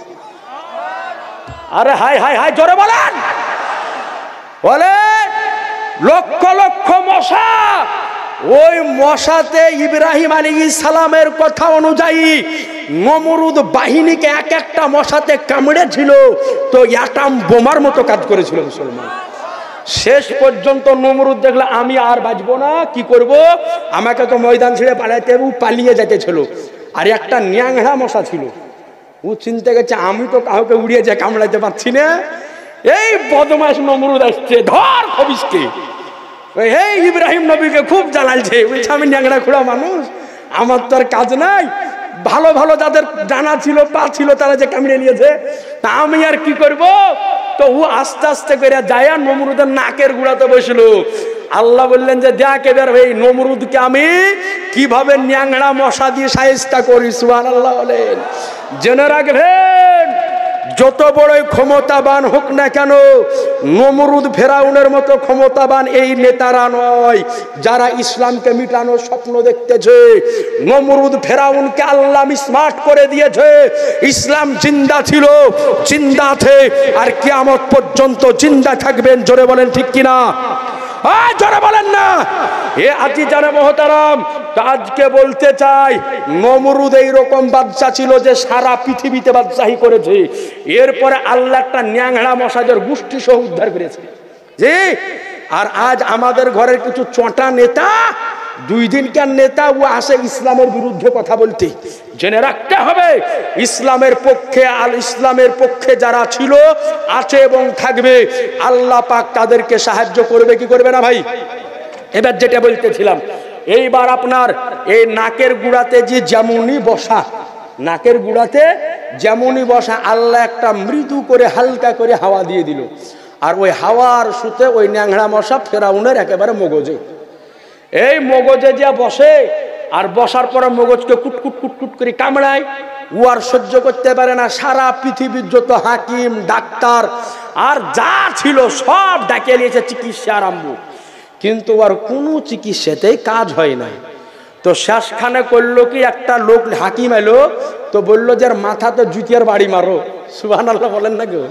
আরে হাই হাই হাই, জোরে বলেন, বলে লক্ষ লক্ষ মশা। ওই মশাতে ইব্রাহিম আলাইহিস সালামের কথা অনুযায়ী নমরুদ বাহিনীকে এক একটা মশাতে কামড়েছিল, তো অ্যাটম বোমার মতো কাজ করেছিল মুসলমান। শেষ পর্যন্ত নমরুদ দেখলে আমি আর বাঁচবো না, কি করব, আমাকে তো ময়দান ছেড়ে পালাইতে হবে, পালিয়ে যেতেছিল। আর একটা ন্যাংড়া মশা ছিল, ও চিন্তা করছে আমি তো কাউকে উড়িয়ে যায় কামড়াইতে পারছি না, এই বদমাশ নমরুদ আসছে, ধর খবিসকে। এই ইব্রাহিম নবীকে খুব জ্বালাইছে, বলছে আমি ন্যাংড়া খুঁড়া মানুষ, আমার তো আর কাজ নাই, ভালো ভালো যাদের ডানা ছিল পা ছিল তারা যে কামড়ে নিয়েছে, তা আমি আর কি করব। তো ও আস্তে আস্তে করে যায় নমরুদের নাকের গুড়াতে বসলো। আল্লাহ বললেন যে দেখ এবার এই নমরুদকে আমি কিভাবে ন্যাংড়া মশা দিয়ে শায়েস্তা করি। সুবহানাল্লাহ বলেন। জেনে রাখবেন, যত বড়ই ক্ষমতাবান হোক না কেন, নমরুদ ফেরাউনের মতো ক্ষমতাবান এই নেতারা নয় যারা ইসলামকে মিটানোর স্বপ্ন দেখতেছে। নমরুদ ফেরাউনকে আল্লাহ স্মার্ট করে দিয়েছে। ইসলাম জিন্দা ছিল, জিন্দা আছে, আর কিয়ামত পর্যন্ত জিন্দা থাকবেন। জোরে বলেন ঠিক কিনা? জোরে বলেন না। এ আজি জানে মহতারাম, আজকে বলতে চাই নমরুদ এইরকম বাদশা ছিল যে সারা পৃথিবীতে বাদশাহী করেছে। এরপরে আল্লাহ একটা ন্যাংড়া মশাদের গোষ্ঠী সহ উদ্ধার করেছে। জি, আর আজ আমাদের ঘরের কিছু চটা নেতা, দুই দিনকার নেতা, ও আসে ইসলামের বিরুদ্ধে কথা বলতে। জেনে রাখতে হবে ইসলামের পক্ষে, ইসলামের পক্ষে যারা ছিল, আছে এবং থাকবে, আল্লাহ পাক তাদেরকে সাহায্য করবে, কি করবে না ভাই? এবার যেটা বলতেছিলাম, এইবার আপনার এই নাকের গুড়াতে যে যেমনই বসা, নাকের গুড়াতে যেমনই বসা, আল্লাহ একটা মৃদু করে হালকা করে হাওয়া দিয়ে দিল, আর ওই হাওয়ার সুতে ওই ন্যাংড়া মশা ফেরাউনের একেবারে মগজে, এই মগজে যা বসে, আর বসার পরে মগজকে কুটকুট কুটকুট করে কামড়ায়। ও আর সহ্য করতে পারে না। সারা পৃথিবীর যত হাকিম ডাক্তার আর যা ছিল সব ডাকে নিয়েছে চিকিৎসা আরম্ভ, কিন্তু আর কোনো চিকিৎসাতেই কাজ হয় না। তো শেষখানে করলো কি, একটা লোক হাকিম এলো, তো বললো যে মাথাতে জুতিয়ার বাড়ি মারো। সুবহানাল্লাহ বলেন না কেউ?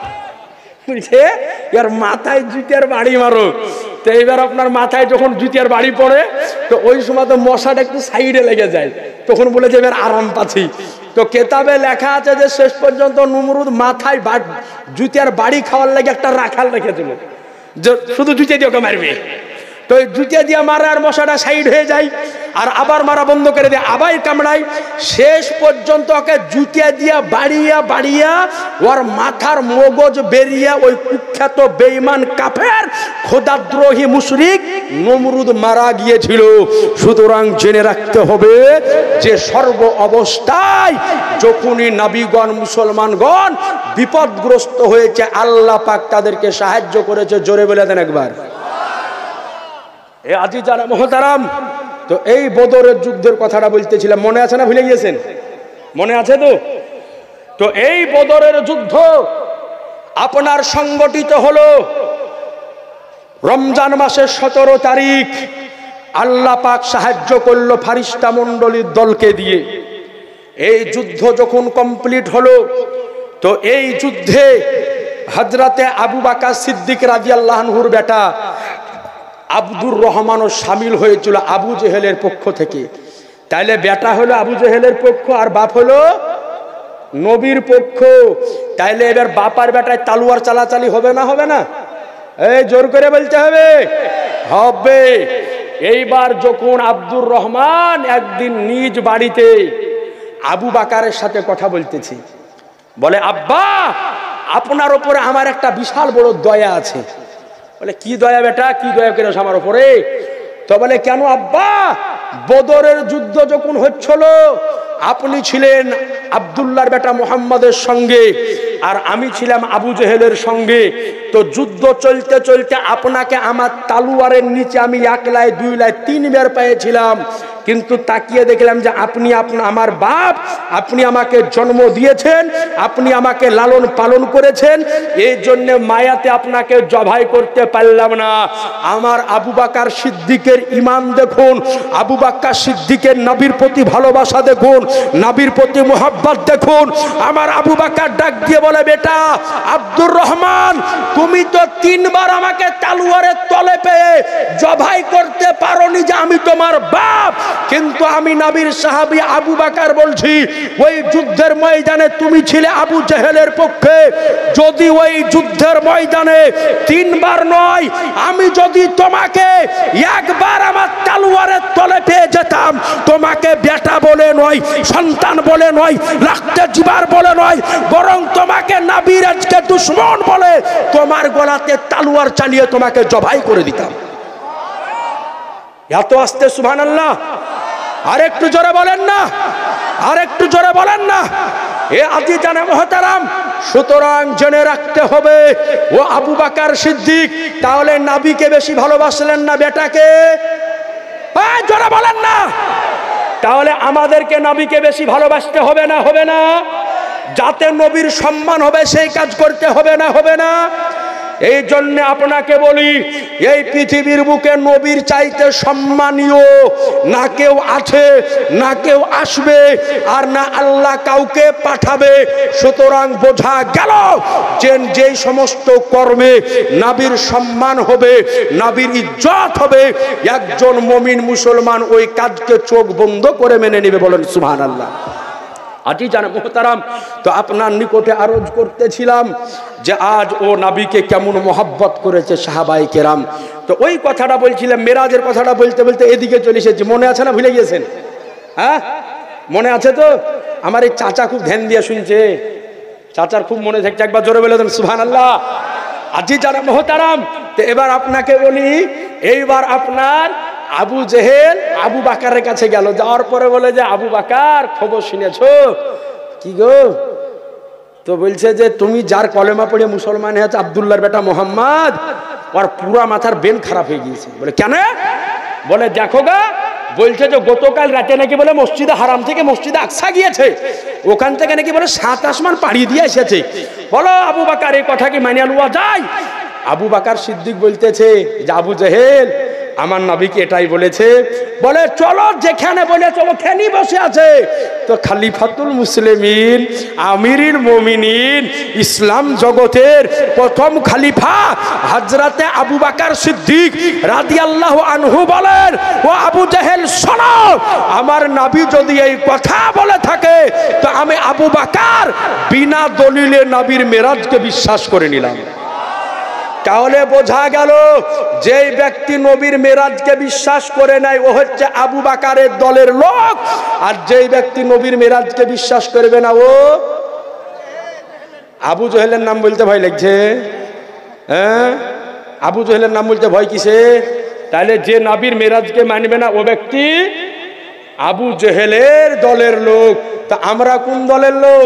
বলছে এর মাথায় জুতিয়ার বাড়ি মারো। তো এইবার আপনার মাথায় যখন জুতিয়ার বাড়ি পড়ে, তো ওই সময় তো মশাটা একটু সাইডে লেগে যায়, তখন বলে যে এবার আরাম পাচ্ছি। তো কেতাবে লেখা আছে যে শেষ পর্যন্ত নমরুদ মাথায় জুতিয়ার বাড়ি খাওয়ার লাগে একটা রাখাল রেখেছিল, যে শুধু জুতিয়া দিয়ে ওকে মারবে। তো ওই জুতিয়া দিয়ে মারা, আর মশাটা সাইড হয়ে যায়, আর আবার মারা বন্ধ করে দিয়ে আবার কামড়ায়। শেষ পর্যন্ত ওকে জুতিয়া দিয়া বাড়িয়া বাড়িয়া ওর মাথার মগজ বেরিয়ে ওই কুখ্যাত বেঈমান কাফের খোদাদ্রোহী মুশরিক নমরুদ মারা গিয়েছিল। সুতরাং জেনে রাখতে হবে যে সর্ব অবস্থায় যখনই নবীগণ মুসলমানগণ বিপদগ্রস্ত হয়েছে, আল্লাহ পাক তাদেরকে সাহায্য করেছে। জোরে বলে দেন একবার। এ আজি যারা মহতারাম, তো এই বদরের যুদ্ধের কথাটা বলতেছিলাম, মনে আছে না? ভুলে গিয়েছেন? মনে আছে তো? তো এই বদরের যুদ্ধ আপনার সংগঠিত হলো রমজান মাসের 17 তারিখ। আল্লাহ পাক সাহায্য করলো ফারিস্তা মণ্ডলীর দলকে দিয়ে। এই যুদ্ধ যখন কমপ্লিট হলো, তো এই যুদ্ধে হযরতে আবু বকর সিদ্দিক রাদিয়াল্লাহু আনহুর বেটা আব্দুর রহমানও শামিল হয়েছিল আবু জেহেলের পক্ষ থেকে। তাইলে বেটা হলো আবু জেহেলের পক্ষ, আর বাপ হলো নবীর পক্ষ। তাইলে এবার বাপার বেটায় তালুয়ার চালাচালি হবে না হবে না? এই জোর করে বলতে হবে, হবে। এইবার যখন আব্দুর রহমান একদিন নিজ বাড়িতে আবু বাকারের সাথে কথা বলতেছি, বলে আব্বা আপনার ওপরে আমার একটা বিশাল বড় দয়া আছে। বলে কি দয়া বেটা, কি দয়া করেছ আমার ওপরে? তো বলে কেন আব্বা, বদরের যুদ্ধ যখন হচ্ছিল আপনি ছিলেন আব্দুল্লাহর বেটা মুহাম্মাদের সঙ্গে আর আমি ছিলাম আবু জেহেলের সঙ্গে। তো যুদ্ধ চলতে চলতে আপনাকে আমার তালুয়ারের নিচে আমি 1 লাই 2 লাই 3 বার পেয়েছিলাম, কিন্তু তাকিয়ে দেখলাম যে আপনি আমার বাপ, আপনি আমাকে জন্ম দিয়েছেন, আপনি আমাকে লালন পালন করেছেন, এই জন্য মায়াতে আপনাকে জবাই করতে পারলাম না। আমার আবু বকর সিদ্দিকের ঈমান দেখুন, আবু বকর সিদ্দিকের নবীর প্রতি ভালোবাসা দেখুন, নবীর প্রতি মোহাব্বত দেখুন। আমার আবু বকর ডাক দিয়ে বলে বেটা আব্দুর রহমান, তুমি তো 3 বার আমাকে তালুয়ারের তলে পেয়ে জবাই করতে পারোনি যে আমি তোমার বাপ, কিন্তু আমি নবীর সাহাবী আবু বকর বলছি ওই যুদ্ধের ময়দানে তুমি ছিলে আবু জেহেলের পক্ষে। যদি ওই যুদ্ধের ময়দানে 3 বার নয়, আমি যদি তোমাকে 1 বার আমার তালুয়ারের তলে পেয়ে যেতাম, তোমাকে বেটা বলে নয়, সন্তান বলে নয়, রক্তের জিবার বলে নয়, বরং তোমাকে নবীর আজকে দুশমন বলে তোমার গলাতে তালুয়ার চালিয়ে তোমাকে জবাই করে দিতাম। এত আস্তে সুবহানাল্লাহ, আর একটু জোরে বলেন না, আর একটু জোরে বলেন না। এ আজিজানে মুহতারাম, সুতরাং জেনে রাখতে হবে ও আবু বকর সিদ্দিক তাহলে নবীকে বেশি ভালোবাসলেন না বেটাকে? জোরে বলেন না। তাহলে আমাদেরকে নবীকে বেশি ভালোবাসতে হবে না হবে না? যাতে নবীর সম্মান হবে সেই কাজ করতে হবে না হবে না? এই জন্য আপনাকে বলি, এই পৃথিবীর বুকে নবীর চাইতে সম্মানীয় না কেউ আছে, না কেউ আসবে, আর না আল্লাহ কাউকে পাঠাবে। সুতরাং বোঝা গেল যে যেই সমস্ত কর্মে নবীর সম্মান হবে, নবীর ইজ্জত হবে, একজন মুমিন মুসলমান ওই কাজকে চোখ বন্ধ করে মেনে নেবে। বলেন সুবহানাল্লাহ। আজিজানে মুহতারাম, তো আপনার নিকটে আরজ করতেছিলাম যে আজ ও নবীকে কেমন মহব্বত করেছে সাহাবায়ে কেরাম। তো ওই কথাটা বলছিলাম, মেরাজের কথাটা বলতে বলতে এদিকে চলে এসেছি। মনে আছে না ভুলে গিয়েছেন? হ্যাঁ মনে আছে তো? আমার এই চাচা খুব ধ্যান দিয়ে শুনছে, চাচার খুব মনে থাকছে, একবার জোরে বলে দেন সুবহানাল্লাহ। আজিজানে মুহতারাম, তো এবার আপনাকে বলি, এইবার আপনার আবু জেহেল আবু বকরের কাছে গেল, যাওয়ার পরে বলে যে আবু বকর খবর শুনেছো? কি গো? তো বলছে যে তুমি যার কলেমা পড়ে মুসলমান হয়েছে আব্দুল্লাহর বেটা মোহাম্মদ, ওর পুরা মাথার বেন খারাপ হয়ে গিয়েছে। বলে কেন? বলে দেখো গা, বলছে যে গতকাল রাতে নাকি বলে মসজিদে হারাম থেকে মসজিদে আকসা গিয়েছে, ওখান থেকে নাকি বলে 7 আসমান পাড়ি দিয়ে এসেছে। বলো আবু বকর এই কথা কি মানিয়ে লওয়া যায়? আবু বকর সিদ্দিক বলতেছে যে আবু জেহেল আমার নবীকে এটাই বলেছে। বলে চলো যেখানে বলেছো ওখানেই বসে আছে। তো খলিফাতুল মুসলিমিন, আমিরুল মুমিনিন, ইসলাম জগতের প্রথম খলিফা হযরতে আবু বকর সিদ্দিক রাদিয়াল্লাহু আনহু বলেন, ও আবু জেহেল শোনো, আমার নবী যদি এই কথা বলে থাকে তো আমি আবু বকর বিনা দলিলে নবীর মেরাজকে বিশ্বাস করে নিলাম। তাহলে বোঝা গেল যেই ব্যক্তি নবীর মেরাজকে বিশ্বাস করে নেয় ও হচ্ছে আবু বকরের দলের লোক, আর যেই ব্যক্তি নবীর মেরাজকে বিশ্বাস করবে না ও আবু জেহেলের নাম বলতে ভয় লাগছে। হ্যাঁ আবু জেহেলের নাম বলতে ভয় কিসে? তাহলে যে নবীর মেরাজকে মানবে না ও ব্যক্তি আবু জেহেলের দলের লোক। তা আমরা কোন দলের লোক?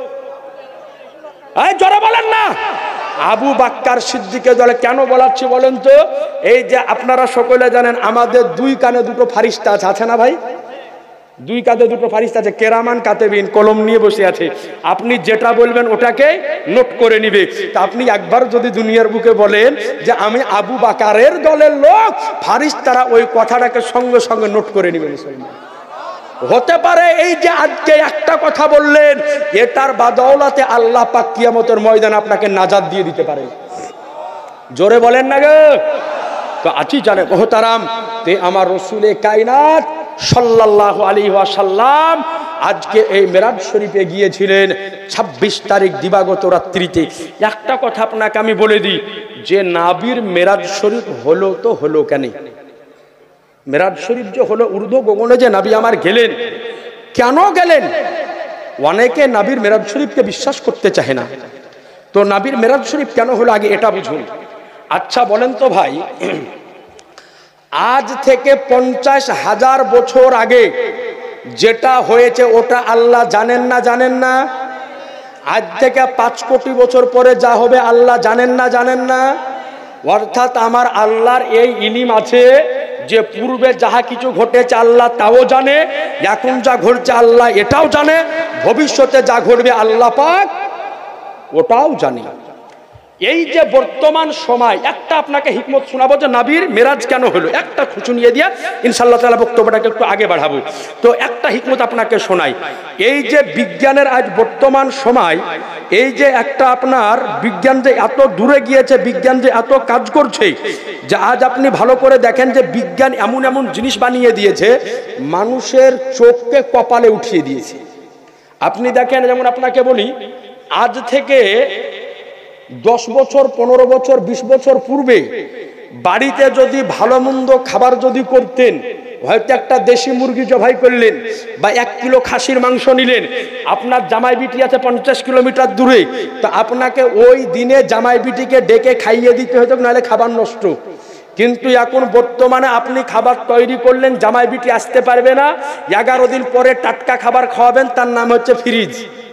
এই জোরে বলেন না। আবু বকর সিদ্দিকের দলে কেন বলাচ্ছি বলেন তো? এই যে আপনারা সকলে জানেন আমাদের 2 কানে 2টো ফারিস্তা আছে, আছে না ভাই? 2 কাঁধে 2টো ফারিস্তা আছে, কেরামান কাতেবিন, কলম নিয়ে বসে আছে। আপনি যেটা বলবেন ওটাকে নোট করে নিবে। তা আপনি একবার যদি দুনিয়ার বুকে বলেন যে আমি আবু বকরের দলের লোক, ফারিস্তারা ওই কথাটাকে সঙ্গে সঙ্গে নোট করে নিবে। মুসলমান হতে পারে এই যে আজকে একটা কথা বললেন, এটার বাদৌলতে আল্লাহ পাক কিয়ামতের ময়দানে আপনাকে নাজাত দিয়ে দিতে পারে। জোরে বলেন না গো। তো আজিজানে মুহতারাম, তে আমার রাসূলে কায়নাত সাল্লাল্লাহু আলাইহি ওয়াসাল্লাম আজকে এই মেরাজ শরীফে গিয়েছিলেন 26 তারিখ দিবাগত রাত্রিতে। একটা কথা আপনাকে আমি বলে দিই, যে নাবির মেরাজ শরীফ হলো তো হলো কেন? মেরাজ শরীফ যে হলো, উর্দু গগনে যে নাবি আমার গেলেন, কেন গেলেন? অনেকে নাবির মেরাজ শরীফকে বিশ্বাস করতে চায় না। তো নাবির মেরাজ শরীফ কেন হলো আগে এটা বুঝুন। আচ্ছা বলেন তো ভাই, আজ থেকে 50,000 বছর আগে যেটা হয়েছে ওটা আল্লাহ জানেন না জানেন না? আজ থেকে 5 কোটি বছর পরে যা হবে আল্লাহ জানেন না জানেন না? অর্থাৎ আমার আল্লাহর এই ইলম আছে যে পূর্বে যাহা কিছু ঘটেছে আল্লাহ তাও জানে, এখন যা ঘটছে আল্লাহ এটাও জানে, ভবিষ্যতে যা ঘটবে আল্লাহ পাক ওটাও জানে। এই যে বর্তমান সময়, একটা আপনাকে হিকমত শোনাবো যে নাবির মেরাজ কেন হলো, একটা খুঁচুনিয়ে দিয়া ইনশাআল্লাহ তাআলা বক্তব্যটাকে একটু আগে বাড়াবো। তো একটা হিকমত আপনাকে শোনাই। এই যে বিজ্ঞানের আজ বর্তমান সময়, এই যে একটা আপনার বিজ্ঞান যে এত দূরে গিয়েছে, বিজ্ঞান যে এত কাজ করছে, যে আজ আপনি ভালো করে দেখেন যে বিজ্ঞান এমন এমন জিনিস বানিয়ে দিয়েছে, মানুষের চোখকে কপালে উঠিয়ে দিয়েছে। আপনি দেখেন, যেমন আপনাকে বলি, আজ থেকে 10 বছর 15 বছর 20 বছর পূর্বে বাড়িতে যদি ভালো মন্দ খাবার যদি করতেন, হয়তো একটা দেশি মুরগি জবাই করলেন বা 1 কিলো খাসির মাংস নিলেন, আপনার জামাই বিটি আছে 50 কিলোমিটার দূরে, তো আপনাকে ওই দিনে জামাই বিটিকে ডেকে খাইয়ে দিতে হতো, নাহলে খাবার নষ্ট। কিন্তু এখন বর্তমানে আপনি খাবার তৈরি করলেন, জামাই বিটি আসতে পারবে না, 11 দিন পরে টাটকা খাবার খাওয়াবেন, তার নাম হচ্ছে ফ্রিজ।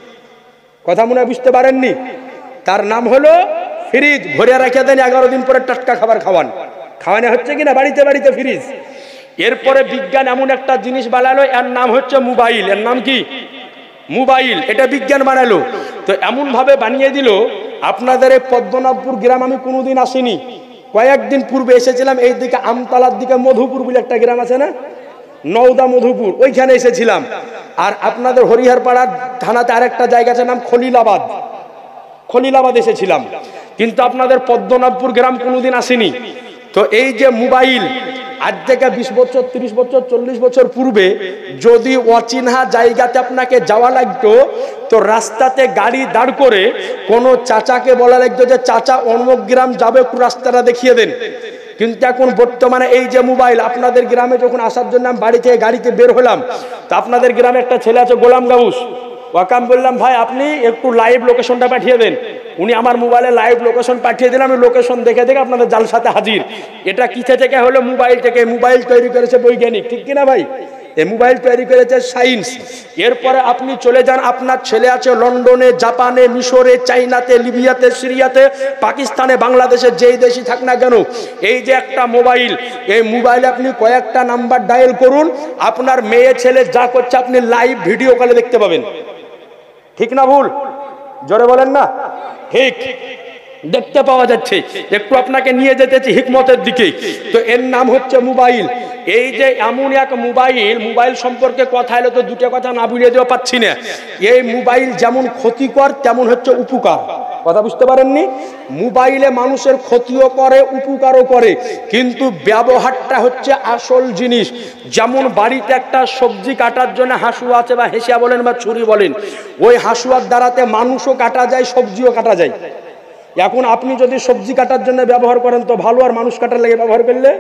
কথা মনে হয় বুঝতে পারেননি? তার নাম হলো ফ্রিজ। ভরে রেখে দেন, 11 দিন পরে টাটকা খাবার খাওয়ান। খাওয়ানো হচ্ছে কিনা বাড়িতে বাড়িতে ফ্রিজ। এরপরে বিজ্ঞান এমন একটা জিনিস বানালো, এর নাম হচ্ছে মোবাইল। এর নাম কি? মোবাইল। এটা বিজ্ঞান বানালো। তো এমন ভাবে বানিয়ে দিল, আপনাদের এই পদ্মনাভপুর গ্রাম আমি কোনোদিন আসিনি, কয়েকদিন পূর্বে এসেছিলাম। এই দিকে আমতলার দিকে মধুপুর বলে একটা গ্রাম আছে না, নওদা মধুপুর, ওইখানে এসেছিলাম। আর আপনাদের হরিহরপাড়ার থানাতে আরেকটা জায়গা আছে, নাম খলিলাবাদ, খলিলাবাদ এসেছিলাম। কিন্তু আপনাদের পদ্মনাভপুর গ্রাম কোনোদিন আসেনি। তো এই যে মোবাইল, আজ থেকে 20 বছর 30 বছর 40 বছর পূর্বে যদি অচিনহা জায়গাতে আপনাকে যাওয়া লাগতো, তো রাস্তাতে গাড়ি দাঁড় করে কোনো চাচাকে বলা লাগতো যে চাচা অমুক গ্রাম যাবে, একটু রাস্তাটা দেখিয়ে দেন। কিন্তু এখন বর্তমানে এই যে মোবাইল, আপনাদের গ্রামে যখন আসার জন্য আমি বাড়ি থেকে গাড়িতে বের হলাম, তো আপনাদের গ্রামে একটা ছেলে আছে গোলাম গাউস, ওকে আমি বললাম ভাই আপনি একটু লাইভ লোকেশনটা পাঠিয়ে দেন। উনি আমার মোবাইলে লাইভ লোকেশন পাঠিয়ে দিলাম, আমি লোকেশন দেখে দেখে আপনাদের জালসাতে হাজির। এটা কিসে থেকে হলো? মোবাইল থেকে। মোবাইল তৈরি করেছে বৈজ্ঞানিক, ঠিক কিনা ভাই? এই মোবাইল তৈরি করেছে সায়েন্স। এরপরে আপনি চলে যান, আপনার ছেলে আছে লন্ডনে, জাপানে, মিশরে, চাইনাতে, লিবিয়াতে, সিরিয়াতে, পাকিস্তানে, বাংলাদেশে, যেই দেশই থাক না কেন, এই যে একটা মোবাইল, এই মোবাইলে আপনি কয়েকটা নাম্বার ডায়াল করুন, আপনার মেয়ে ছেলে যা করছে আপনি লাইভ ভিডিও কলে দেখতে পাবেন। ঠিক না ভুল? জোরে বলেন না। ঠিক, দেখতে পাওয়া যাচ্ছে। একটু আপনাকে নিয়ে যেতেছি হিকমতের দিকে। তো এর নাম হচ্ছে মোবাইল। এই যে এমন এক মোবাইল, মোবাইল সম্পর্কে কথা এলো তো দুটো কথা না বুঝিয়ে দেওয়া পাচ্ছি না। এই মোবাইল যেমন ক্ষতিকর তেমন হচ্ছে উপকার। কথা বুঝতে পারেননি? মোবাইলে মানুষের ক্ষতিও করে উপকারও করে, কিন্তু ব্যবহারটা হচ্ছে আসল জিনিস। যেমন বাড়িতে একটা সবজি কাটার জন্য হাসুয়া আছে, বা হেসিয়া বলেন বা ছুরি বলেন, ওই হাসুয়ার দ্বারাতে মানুষও কাটা যায়, সবজিও কাটা যায়। এখন আপনি যদি সবজি কাটার জন্য ব্যবহার করেন তো ভালো, আর মানুষ কাটার লেগে ব্যবহার করলে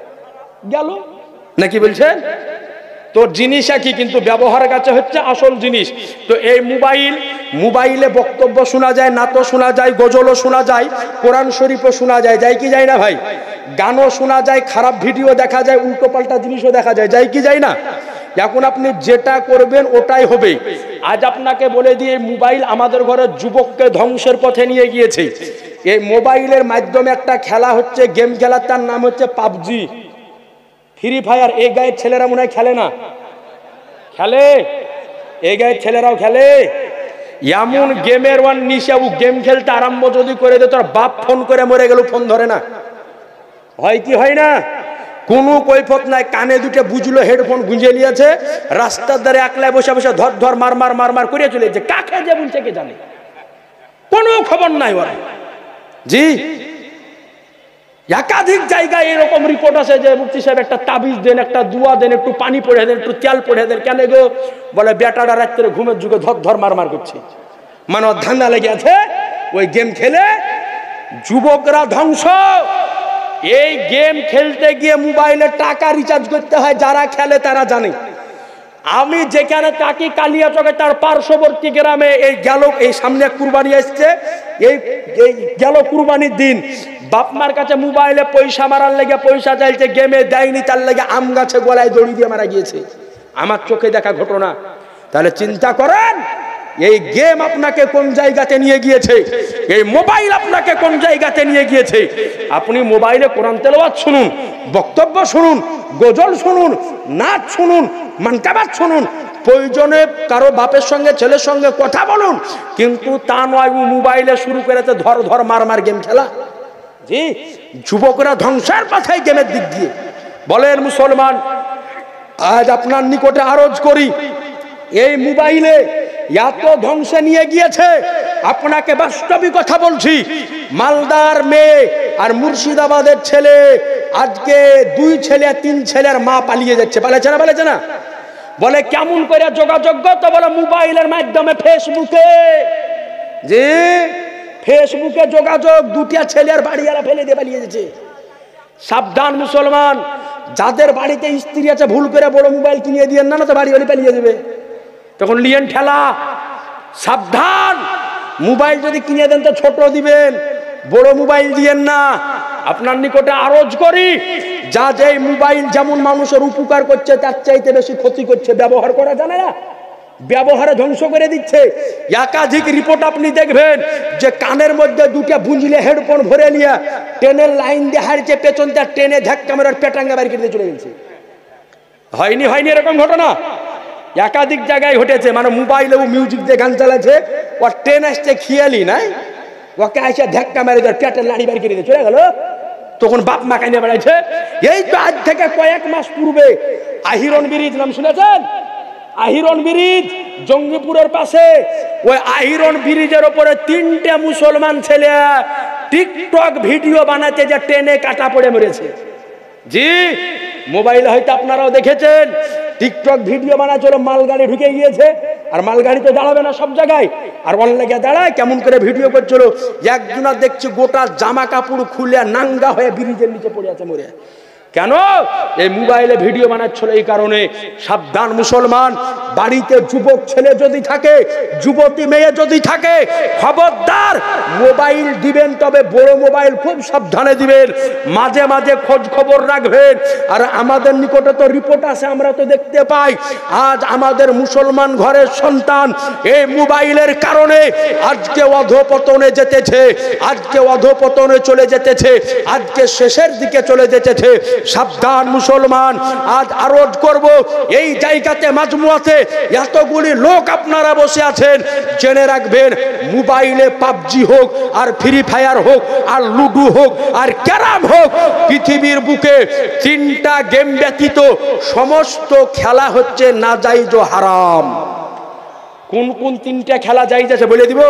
গেল নাকি বলছেন? তো জিনিস একই, কিন্তু ব্যবহারের কাছে হচ্ছে আসল জিনিস। তো এই মোবাইলে বক্তব্য শোনা যায়, নাতো শোনা যায়, গজলও শোনা যায়, কোরআন শরীফও শোনা যায়, যায় কি যায় না ভাই? গানও শোনা যায়, খারাপ ভিডিও দেখা যায়, উল্টো পাল্টা জিনিসও দেখা যায়, যায় কি যায় না? এখন আপনি যেটা করবেন ওটাই হবে। আজ আপনাকে বলে দিয়ে, মোবাইল আমাদের ঘরের যুবককে ধ্বংসের পথে নিয়ে গিয়েছে। এই মোবাইলের মাধ্যমে একটা খেলা হচ্ছে, গেম খেলা, তার নাম হচ্ছে পাবজি, ফ্রি ফায়ার। এই গায়ের ছেলেরা মনে হয় খেলে না? খেলে, এই গায়ের ছেলেরাও খেলে। এমন গেমের ওয়ান নিশা, ও গেম খেলতে আরম্ভ যদি করে দে, তোর বাপ ফোন করে মরে গেল ফোন ধরে না। হয় কি হয় না? কোনো কৈফত নাই। কানে দুটো বুঝলো, হেডফোন গুঁজে নিয়েছে, রাস্তার ধারে একলাই বসে বসে ধর ধর মার মার মার মার করে চলেছে। কাকে যে বলছে কে জানে, কোনো খবর নাই ওর। জি, একাধিক জায়গায় এরকম রিপোর্ট আছে যে মুফতি সাহেব একটা তাবিজ দেন, একটা দুয়া দেন, একটু পানি পড়ে দেন, একটু তেল পড়ে দেন। কেন গো? বলে বেটাটা রাত্রে ঘুমের যুগে ধর ধর মারমার করছে, মানে ধান্দা লেগে আছে ওই গেম খেলে। যুবকরা ধ্বংস। এই গেম খেলতে গিয়ে মোবাইলে টাকা রিচার্জ করতে হয়, যারা খেলে তারা জানে। আমি যেখানে থাকি কালিয়াচকে, তার পার্শ্ববর্তী গ্রামে এই গেল, এই সামনে কুরবানি আসছে, এই গেল কুরবানির দিন বাপমার কাছে মোবাইলে পয়সা মারার লেগে পয়সা চাইছে, গেমে দেয়নি, তার লেগে আম গাছে গলায় দড়ি দিয়ে মারা গিয়েছে। আমার চোখে দেখা ঘটনা। তাহলে চিন্তা করেন এই গেম আপনাকে কোন জায়গাতে নিয়ে গিয়েছে, এই মোবাইল আপনাকে কোন জায়গাতে নিয়ে গিয়েছে। আপনি মোবাইলে কোরআন তেলাওয়াত শুনুন, বক্তব্য শুনুন, গজল শুনুন, নাচ শুনুন, মানকাবাত শুনুন, প্রয়োজনে কারো বাপের সঙ্গে ছেলের সঙ্গে কথা বলুন, কিন্তু তা নয় মোবাইলে শুরু করেছে ধর ধর মার মার গেম খেলা। জি, যুবকরা ধ্বংসের পথে গেমের দিক দিয়ে। বলেন মুসলমান, আজ আপনার নিকটে আরজ করি, এই মোবাইলে এত ধ্বংসে নিয়ে গিয়েছে, আপনাকে বাস্তবিক কথা বলছি। মালদার মেয়ে আর মুর্শিদাবাদের ছেলে, আজকে 2 ছেলে 3 ছেলের মা পালিয়ে যাচ্ছে। পালাচ্ছে না? পালাচ্ছে না? বলে কেমন করে যোগাযোগ? তো বলে মোবাইলের মাধ্যমে, ফেসবুকে। যে ফেসবুকে যোগাযোগ, 2টা ছেলের বাড়িওয়ালা ফেলে দিয়ে পালিয়ে যাচ্ছে। সাবধান মুসলমান, যাদের বাড়িতে স্ত্রী আছে ভুল করে বড় মোবাইল কিনে দিয়ে না, তো বাড়িওয়ালি পালিয়ে যাবে, তখন লিয়েন ঠেলা। সাবধান, মোবাইল যদি কিনে দেন তো ছোট দিবেন, বড় মোবাইল দিয়েন না। আপনার নিকটে আরজ করি, যা যেই মোবাইল যেমন মানুষের উপকার করছে তার চাইতে বেশি ক্ষতি করছে। ব্যবহার করা জানে না, ব্যবহারে ধ্বংস করে দিচ্ছে। একাধিক রিপোর্ট আপনি দেখবেন যে কানের মধ্যে 2টা বুঝলে হেডফোন ভরে নিয়ে ট্রেনের লাইন দিয়ে হারছে, পেছন দিয়ে ট্রেনে ধাক্কা মেরে পেটাঙ্গা বাড়ি কেটে চলে গেছে। হয়নি? হয়নি এরকম ঘটনা? একাধিক জায়গায় ঘটেছে। মানে মোবাইলে মিউজিক দিয়ে গান চালাচ্ছে, ও ট্রেন আসছে খেয়ালি নাই, ওকে আসে ধাক্কা মেরে পেটের লাড়ি বাড়ি কেটে চলে গেল। তখন বাপ মা কাইনে বেড়াইছে। এই তো আজ থেকে কয়েক মাস পূর্বে আহিরন ব্রিজ নাম শুনেছেন? আহিরন ব্রিজ জঙ্গিপুরের পাশে, ওই আহিরন ব্রিজের ওপরে 3টে মুসলমান ছেলে টিকটক ভিডিও বানাতে যে ট্রেনে কাটা পড়ে মরেছে। জি, মোবাইলে হয়তো আপনারাও দেখেছেন, টিকটক ভিডিও বানাচ্ছিল, মালগাড়ি ঢুকে গিয়েছে, আর মালগাড়ি তো দাঁড়াবে না সব জায়গায়, আর অনলাইনে দাঁড়ায় কেমন করে ভিডিও করছিল। একজনা দেখছি গোটা জামা কাপড় খুলে নাঙ্গা হয়ে ব্রিজের নিচে পড়ে আছে মরে। কেন? এই মোবাইলে ভিডিও বানাচ্ছিল। এই কারণে সাবধান মুসলমান, বাড়িতে যুবক ছেলে যদি থাকে, যুবতী মেয়ে যদি থাকে, খবরদার মোবাইল দিবেন, তবে বড় মোবাইল খুব সাবধানে দিবেন, মাঝে মাঝে খোঁজ খবর রাখবেন। আর আমাদের নিকটে তো রিপোর্ট আছে, আমরা তো দেখতে পাই, আজ আমাদের মুসলমান ঘরের সন্তান এই মোবাইলের কারণে আজকে অধঃপতনে যেতেছে, আজকে অধঃপতনে চলে যেতেছে, আজকে শেষের দিকে চলে যেতেছে। সাবধান মুসলমান, আজ আরজ করব, এই জায়গাতে মাজমুয়াতে এতগুলি লোক আপনারা বসে আছেন, জেনে রাখবেন মোবাইলে পাবজি হোক, আর ফ্রি ফায়ার হোক, আর লুডু হোক, আর ক্যারাম হোক, পৃথিবীর বুকে 3টা গেম ব্যতীত সমস্ত খেলা হচ্ছে নাজায়েজ ও হারাম। কোন কোন 3টা খেলা জায়েজ আছে বলে দিব?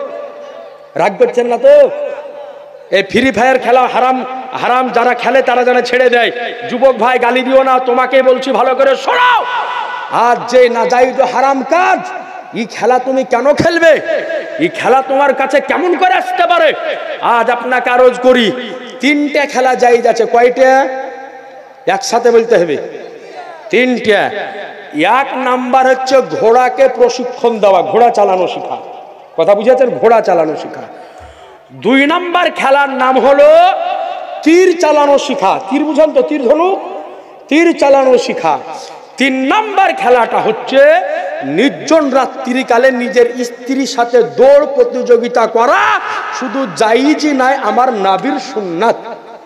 রাগ করছেন না তো? এই ফ্রি ফায়ার খেলা হারাম। হারাম যারা খেলে তারা যেন ছেড়ে দেয়। যুবক ভাই গালি দিও না, তোমাকে বলছি ভালো করে শোনাও। আজ যে নাজায়েজ ও হারাম কাজ, এই খেলা তুমি কেন খেলবে? এই খেলা তোমার কাছে কেমন করে আসতে পারে? আজ আপনাকে আরজ করি, 3টে খেলা জায়েজ আছে। কয়টা? একসাথে বলতে হবে, 3টে। 1 নাম্বার হচ্ছে ঘোড়াকে প্রশিক্ষণ দেওয়া, ঘোড়া চালানো শেখা। কথা বুঝেছেন? ঘোড়া চালানো শেখা। 2 নাম্বার খেলার নাম হলো তীর চালানো শেখা। তীর বুঝেন তো? তীর ধনুক, তীর চালানো শেখা। 3 নাম্বার খেলাটা হচ্ছে নির্জন রাত্রিকালে নিজের স্ত্রীর সাথে দৌড় প্রতিযোগিতা করা। শুধু জায়েজই নাই, আমার নবীর সুন্নাত।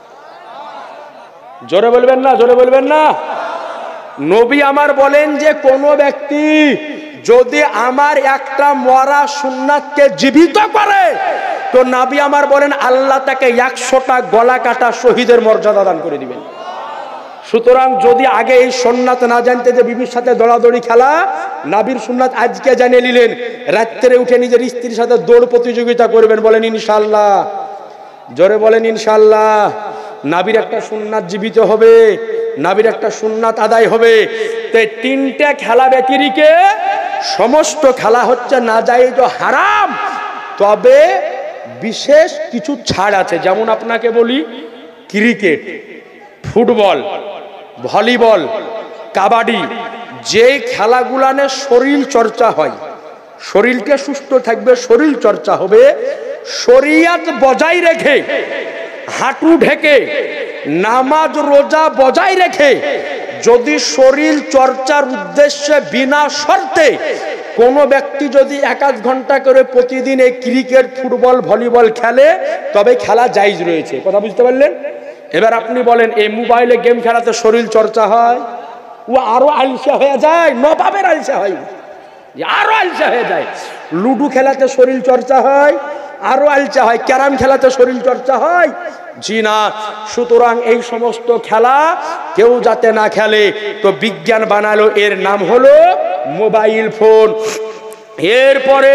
জোরে বলবেন না? জোরে বলবেন না? নবী আমার বলেন যে কোন ব্যক্তি যদি আমার একটা মরা সুন্নাতকে জীবিত করে, তো নবী আমার বলেন আল্লাহ তাকে 100টা গলা কাটা শহীদের মর্যাদা দান করে দিবেন। সুতরাং যদি আগে এই সুন্নাত না জানতে যে বিবির সাথে দৌড়াদৌড়ি খেলা, নবীর সুন্নাত আজকে জানিয়ে নিলেন, রাত্রে উঠে নিজের স্ত্রীর সাথে দৌড় প্রতিযোগিতা করবেন। বলেন ইনশাআল্লাহ। জোরে বলেন ইনশাআল্লাহ। নাবির একটা সুন্নাত জীবিত হবে, নাবির একটা সুন্নাত আদায় হবে। তো তিনটা খেলা ব্যতিরিকে সমস্ত খেলা হচ্ছে নাজায়েজ ও হারাম। তবে বিশেষ কিছু ছাড় আছে, যেমন আপনাকে বলি ক্রিকেট, ফুটবল, ভলিবল, কাবাডি, যে খেলাগুলানে শরীর চর্চা হয়, শরীরটা সুস্থ থাকবে, শরীর চর্চা হবে, শরিয়াত বজায় রেখে, হাঁটু ঢেকে, নামাজ রোজা বজায় রেখে, যদি শরীর চর্চার উদ্দেশ্যে বিনা শর্তে কোনো ব্যক্তি যদি 1-1 ঘন্টা করে প্রতিদিন এই ক্রিকেট, ফুটবল, ভলিবল খেলে, তবে খেলা জায়েজ রয়েছে। কথা বুঝতে পারলেন? এবার আপনি বলেন, এই মোবাইলে গেম খেলাতে শরীর চর্চা হয়? ও আরো আলসা হয়ে যায়, নবাবের আলসা হয়, আরো আলসা হয়ে যায়। লুডু খেলাতে শরীর চর্চা হয়, আরো আলসা হয়। ক্যারাম খেলাতে শরীর চর্চা হয়? জি না। সুতরাং এই সমস্ত খেলা কেউ যাতে না খেলে, তো বিজ্ঞান বানালো, এর নাম হলো মোবাইল ফোন। এরপরে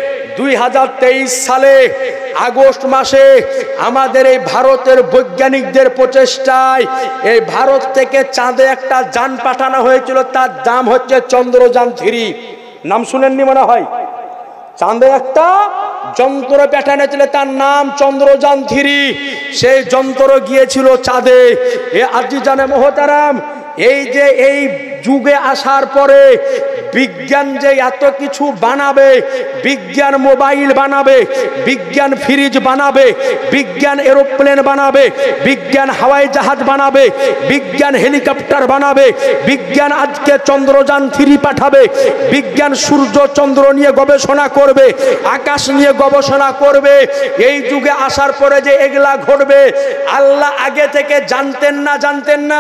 2023 সালে আগস্ট মাসে আমাদের এই ভারতের বৈজ্ঞানিকদের প্রচেষ্টায় এই ভারত থেকে চাঁদে একটা যান পাঠানো হয়েছিল, তার নাম হচ্ছে চন্দ্রযান 3। নাম শুনেননি মনে হয়? চাঁদে একটা যন্ত্র পাঠানো ছিল, তার নাম চন্দ্রযান 3। সেই যন্ত্র গিয়েছিল চাঁদে। এ আজিজানে মোহতারাম, এই যে এই যুগে আসার পরে বিজ্ঞান যে এত কিছু বানাবে, বিজ্ঞান মোবাইল বানাবে, বিজ্ঞান ফ্রিজ বানাবে, বিজ্ঞান এরোপ্লেন বানাবে, বিজ্ঞান হাওয়াই জাহাজ বানাবে, বিজ্ঞান হেলিকপ্টার বানাবে, বিজ্ঞান আজকে চন্দ্রযান 3 পাঠাবে, বিজ্ঞান সূর্য চন্দ্র নিয়ে গবেষণা করবে, আকাশ নিয়ে গবেষণা করবে। এই যুগে আসার পরে যে এগুলা ঘটবে, আল্লাহ আগে থেকে জানতেন না? জানতেন না?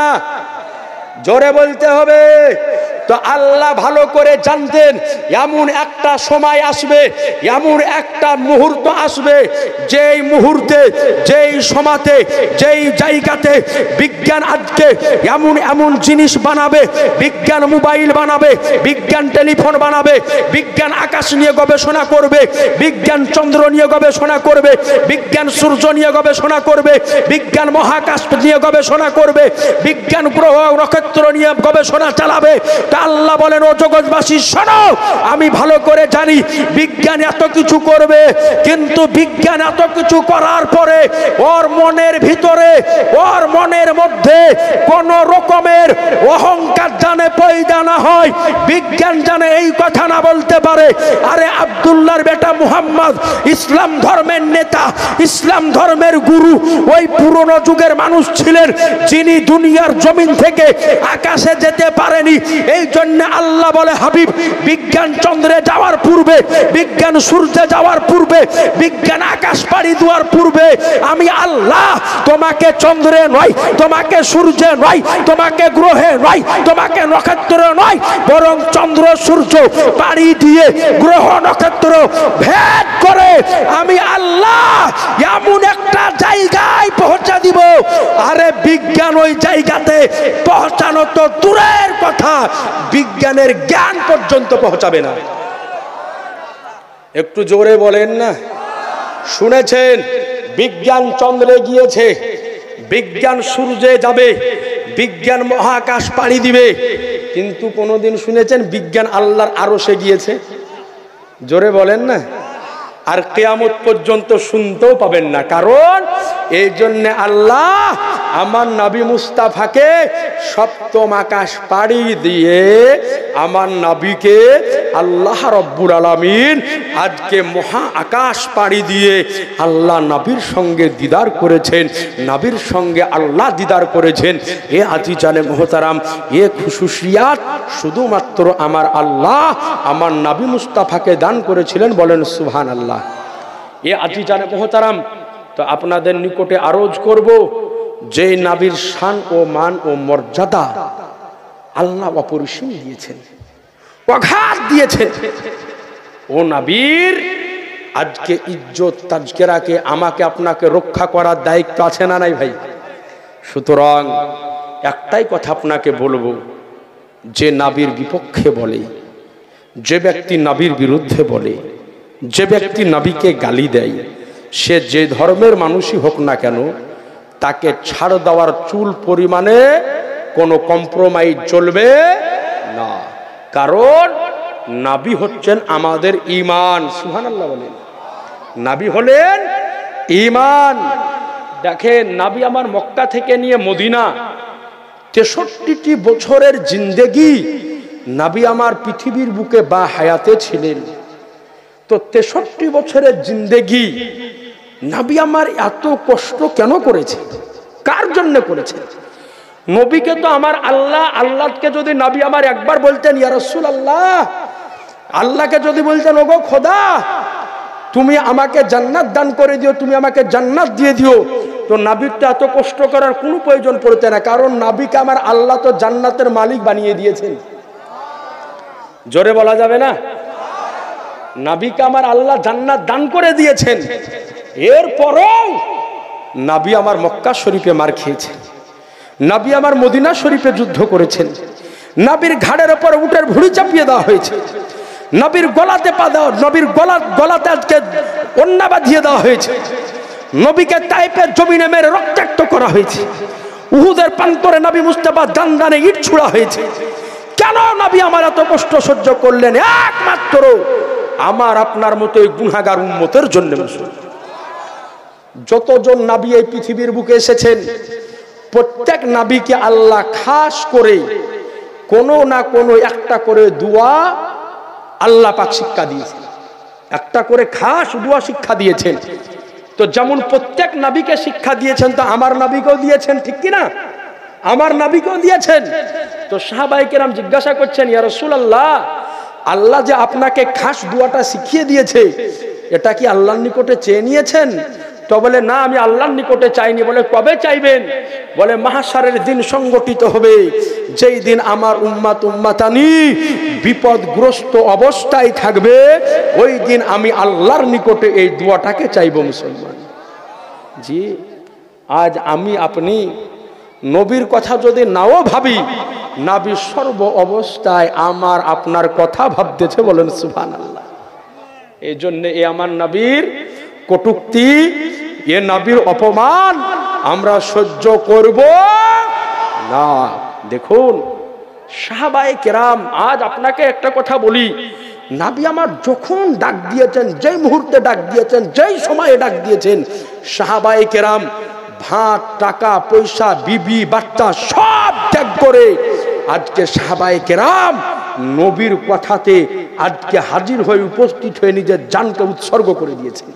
জোরে বলতে হবে। তো আল্লাহ ভালো করে জানতেন এমন একটা সময় আসবে, এমন একটা মুহূর্ত আসবে, যেই মুহূর্তে, যেই সময়তে, যেই জায়গাতে বিজ্ঞান আজকে এমন এমন জিনিস বানাবে, বিজ্ঞান মোবাইল বানাবে, বিজ্ঞান টেলিফোন বানাবে, বিজ্ঞান আকাশ নিয়ে গবেষণা করবে, বিজ্ঞান চন্দ্র নিয়ে গবেষণা করবে, বিজ্ঞান সূর্য নিয়ে গবেষণা করবে, বিজ্ঞান মহাকাশ নিয়ে গবেষণা করবে, বিজ্ঞান গ্রহ নক্ষত্র নিয়ে গবেষণা চালাবে। আল্লাহ বলেন, ও জগৎবাসী শোনো, আমি ভালো করে জানি বিজ্ঞান এত কিছু করবে, কিন্তু বিজ্ঞান এত কিছু করার পরে ওর মনের ভিতরে, ওর মনের মধ্যে কোন রকমের অহংকার জানে পয়দা না হয়, বিজ্ঞান জানে এই কথা না বলতে পারে, আরে আব্দুল্লাহর বেটা মুহাম্মদ ইসলাম ধর্মের নেতা, ইসলাম ধর্মের গুরু, ওই পুরনো যুগের মানুষ ছিলেন যিনি দুনিয়ার জমিন থেকে আকাশে যেতে পারেনি। এই জন্য আল্লাহ বলে, হাবিব, বিজ্ঞান চন্দ্রে যাওয়ার পূর্বে, বিজ্ঞান সূর্যে যাওয়ার পূর্বে, বিজ্ঞান আকাশ পাড়ি দেওয়ার পূর্বে আমি আল্লাহ তোমাকে চন্দ্রে নয়, তোমাকে সূর্যে নয়, তোমাকে গ্রহে নয়, তোমাকে নক্ষত্রে নয়, বরং চন্দ্র সূর্য পাড়ি দিয়ে গ্রহ নক্ষত্র ভেদ করে আমি আল্লাহ এমন একটা জায়গায় পৌঁছে দিব, আরে বিজ্ঞান ওই জায়গাতে পৌঁছানো তো দূরের কথা, বিজ্ঞানের জ্ঞান পর্যন্ত পৌঁছাবে না। একটু জোরে বলেন না। শুনেছেন বিজ্ঞান চন্দ্রে গিয়েছে, বিজ্ঞান সূর্যে যাবে, বিজ্ঞান মহাকাশ পাড়ি দিবে, কিন্তু কোনোদিন শুনেছেন বিজ্ঞান আল্লাহর আরশে গিয়েছে? জোরে বলেন না। আর কিয়ামত পর্যন্ত শুনতেও পাবেন না। কারণ এই জন্য আল্লাহ আমার নবী মুস্তাফাকে সপ্তম আকাশ পাড়ি দিয়ে আমার নবীকে আল্লাহ রব্বুল আলামিন আজকে মহা আকাশ পাড়ি দিয়ে আল্লাহ নবীর সঙ্গে দিদার করেছেন, নবীর সঙ্গে আল্লাহ দিদার করেছেন। এ আজিজানে মোহতারাম, এ খুশুসিয়াত শুধুমাত্র আমার আল্লাহ আমার নবী মুস্তাফাকে দান করেছিলেন। বলেন সুবহানাল্লাহ। এ আজিজানে মোহতারাম, তো আপনাদের নিকটে আরজ করব, যে নবীর শান ও মান ও মর্যাদা আল্লাহ অপরিসীম দিয়েছেন, অগাধ দিয়েছেন। ও নবীর আজকে ইজ্জত তাজকিরাকে আমাকে আপনাকে রক্ষা করার দায়িত্ব আছে না নাই ভাই? সুতরাং একটাই কথা আপনাকে বলবো, যে নবীর বিপক্ষে বলে, যে ব্যক্তি নবীর বিরুদ্ধে বলে, যে ব্যক্তি নবীকে গালি দেয়, সে যে ধর্মের মানুষই হোক না কেন, তাকে ছাড় দেওয়ার চুল পরিমাণে কোনো কম্প্রোমাইজ চলবে না, কারণ নবী হচ্ছেন আমাদের ঈমান। সুবহানাল্লাহ বলেন। নবী হলেন ঈমান। দেখেন, নবী আমার মক্কা থেকে নিয়ে মদিনা 63টি বছরের জিন্দেগি নবী আমার পৃথিবীর বুকে বা হায়াতে ছিলেন। তো 63 বছরের জিন্দেগি নবী আমার এত কষ্ট কেন করেছে, কার জন্য করেছে? নবীকে তো আমার আল্লাহকে যদি নবী আমার একবার বলতেন ইয়া রাসূলুল্লাহ, আল্লাহকে যদি বলতেন ওগো খোদা তুমি আমাকে জান্নাত দান করে দিও, তুমি আমাকে জান্নাত দিয়ে দিও, তো নবীর তো এত কষ্ট করার কোনো প্রয়োজন পড়তে না, কারণ নবীকে আমার আল্লাহ তো জান্নাতের মালিক বানিয়ে দিয়েছেন। জোরে বলা যাবে না? নবীকে আমার আল্লাহ জান্নাত দান করে দিয়েছেন। এরপরও নবী আমার মক্কা শরীফে মার খেয়েছেন, নবী আমার মদিনা শরীফে যুদ্ধ করেছেন, নবীর ঘাড়ের উপর উটের ভুঁড়ি চাপিয়ে দেওয়া হয়েছে, নবীর গলাতে পা দেওয়া, নবীর গলাতে আজকে ওন্না বাঁধিয়ে দেওয়া হয়েছে, নবীকে তাইফের জমিনে মেরে রক্তাক্ত করা হয়েছে, উহুদের প্রান্তরে নবী মুস্তাফা জানদানে ইট ছুড়া হয়েছে। কেন নবী আমার এত কষ্ট সহ্য করলেন? একমাত্র আমার আপনার মতো এই গুনাহগার উম্মতের জন্য। যতজন নবী এই পৃথিবীর বুকে এসেছেন, প্রত্যেক নবীকে আল্লাহ খাস করে কোনো না কোনো একটা করে দোয়া আল্লাহ পাক শিক্ষা দিয়েছেন, একটা করে খাস দোয়া শিক্ষা দিয়েছেন। তো যেমন প্রত্যেক নবীকে শিক্ষা দিয়েছেন, তো আমার নবীকেও দিয়েছেন, ঠিক কি না? আমার নবীকেও দিয়েছেন। তো সাহাবায়ে কেরাম জিজ্ঞাসা করছেন, ইয়া রাসূলুল্লাহ, আল্লাহ যে আপনাকে খাস দোয়াটা শিখিয়ে দিয়েছে, এটা কি আল্লাহর নিকটে চেয়ে নিয়েছেন? তো বলে না, আমি আল্লাহর নিকটে চাইনি। বলে কবে চাইবেন? বলে মাহশারের দিন সংগঠিত হবে, যেই দিন আমার উম্মাতানি বিপদগ্রস্ত অবস্থায় থাকবে, ওই দিন আমি আল্লাহর নিকটে এই দোয়াটাকে চাইব। মুসলমান জি, আজ আমি আপনি নবীর কথা যদি নাও ভাবি, নবী সর্ব অবস্থায় আমার আপনার কথা ভাবতেছে। বলেন সুবহানাল্লাহ। এই জন্য এ আমার নবীর কটূক্তি, এ নবীর অপমান আমরা সহ্য করব না। দেখুন সাহাবায়ে কেরাম, আজ আপনাকে একটা কথা বলি, নবী আমার যখন ডাক দিয়েছেন, যেই মুহূর্তে ডাক দিয়েছেন, যেই সময়ে ডাক দিয়েছেন, সাহাবায়ে কেরাম ভাত, টাকা, পয়সা, বিবি, বাচ্চা সব ত্যাগ করে আজকে সাহাবায়ে কেরাম নবীর কথাতে আজকে হাজির হয়ে উপস্থিত হয়ে নিজের জানকে উৎসর্গ করে দিয়েছে।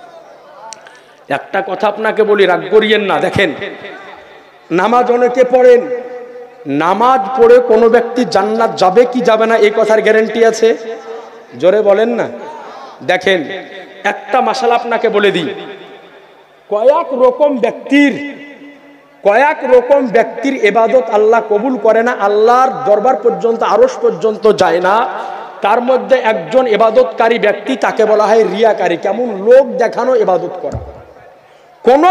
একটা কথা আপনাকে বলি, রাগ করিয়েন না। দেখেন, নামাজ অনেকে পড়েন, নামাজ পড়ে কোনো ব্যক্তি জান্নাত যাবে কি যাবে না এই কথার গ্যারান্টি আছে? জোরে বলেন না। দেখেন, একটা মাসালা আপনাকে বলে দিই, কয়েক রকম ব্যক্তির ইবাদত আল্লাহ কবুল করে না, আল্লাহর দরবার পর্যন্ত, আরশ পর্যন্ত যায় না। তার মধ্যে একজন ইবাদতকারী ব্যক্তি, তাকে বলা হয় রিয়াকারী। কেমন? লোক দেখানো ইবাদত করা। কোন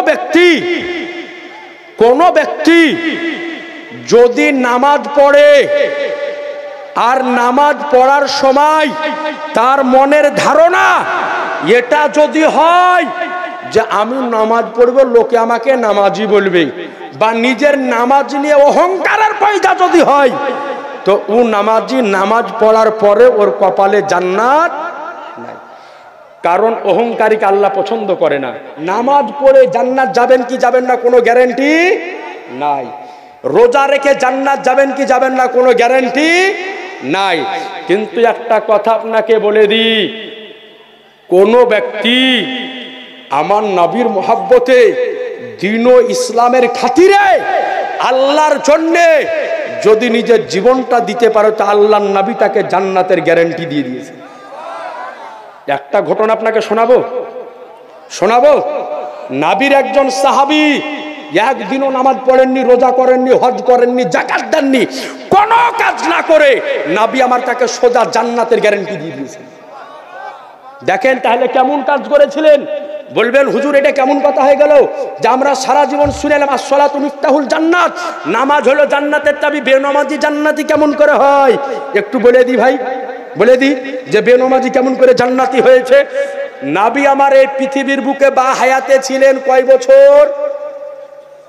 ব্যক্তি যদি নামাজ পড়ে আর নামাজ পড়ার সময় তার মনের ধারণা এটা যদি হয় যে আমি নামাজ পড়ব, লোকে আমাকে নামাজি বলবে, বা নিজের নামাজ নিয়ে অহংকারের পয়দা যদি হয়, তো ও নামাজি নামাজ পড়ার পরে ওর কপালে জান্নাত নাই। কারণ অহংকারীকে আল্লাহ পছন্দ করে না। নামাজ পড়ে জান্নাত যাবেন কি যাবেন না কোনো গ্যারান্টি নাই। রোজা রেখে জান্নাত যাবেন কি যাবেন না কোনো গ্যারান্টি নাই। কিন্তু একটা কথা আপনাকে বলে দিই, কোন ব্যক্তি আমার নবীর মহব্বতে, দ্বীন ও ইসলামের খাতিরে, আল্লাহর জন্যে যদি নিজের জীবনটা দিতে পারে, তো আল্লাহর নবী তাকে জান্নাতের গ্যারান্টি দিয়ে দিয়েছে। একটা ঘটনা আপনাকে শোনাবো। নবীর একজন সাহাবী একদিনও নামাজ পড়েননি, রোজা করেননি, হজ করেননি, যাকাত দেননি, কোনো কাজ না করে নবী আমার তাকে সোজা জান্নাতের গ্যারান্টি দিয়ে দিয়েছেন। দেখেন তাহলে কেমন কাজ করেছিলেন। বলবেন হুজুর এটা কেমন কথা হয়ে গেল যে আমরা সারা জীবন শুনেলাম আসসালাতু মিফতাহুল জান্নাত, নামাজ হলো জান্নাতের চাবি, বেনামাজি জান্নাতি কেমন করে হয়? একটু বলে দিই ভাই, বলে দিই যে বেনামাজি কেমন করে জান্নাতি হয়েছে। নবী আমার এই পৃথিবীর বুকে বা হায়াতে ছিলেন কয় বছর?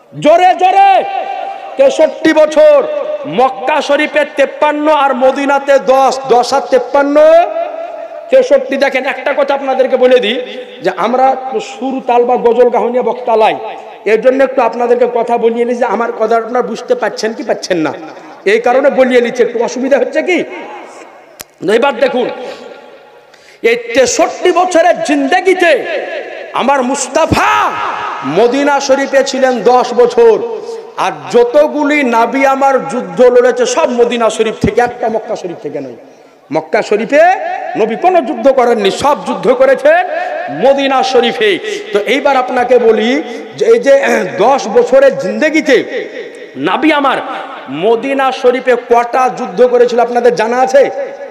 জোরে জোরে 63 বছর। মক্কা শরীফে 53 আর মদিনাতে 10, 10 আর 53 63। দেখেন একটা কথা আপনাদেরকে বলে দিই যে আমরা সুর তাল বা গজল গাহনিয়া বক্তালাই, এর জন্য একটু আপনাদেরকে কথা বলিয়ে নিই যে আমার কথা আপনারা বুঝতে পারছেন কি পাচ্ছেন না, এই কারণে বলিয়ে নিচ্ছে। একটু অসুবিধা হচ্ছে কি? এবার দেখুন, এই 63 বছরের জিন্দেগিতে আমার মুস্তাফা মদিনা শরীফে ছিলেন 10 বছর। আর যতগুলি নাবি আমার যুদ্ধ লড়েছে সব মদিনা শরীফ থেকে, একটা মক্কা শরীফ থেকে নয়। মক্কা শরীফে নবী কোনো যুদ্ধ করেননি, সব যুদ্ধ করেছেন মদিনা শরীফে। তো এইবার আপনাকে বলি যে এই যে 10 বছরের জিন্দেগিতে নাবি আমার মদিনা শরীফে কটা যুদ্ধ করেছিল আপনাদের জানা আছে?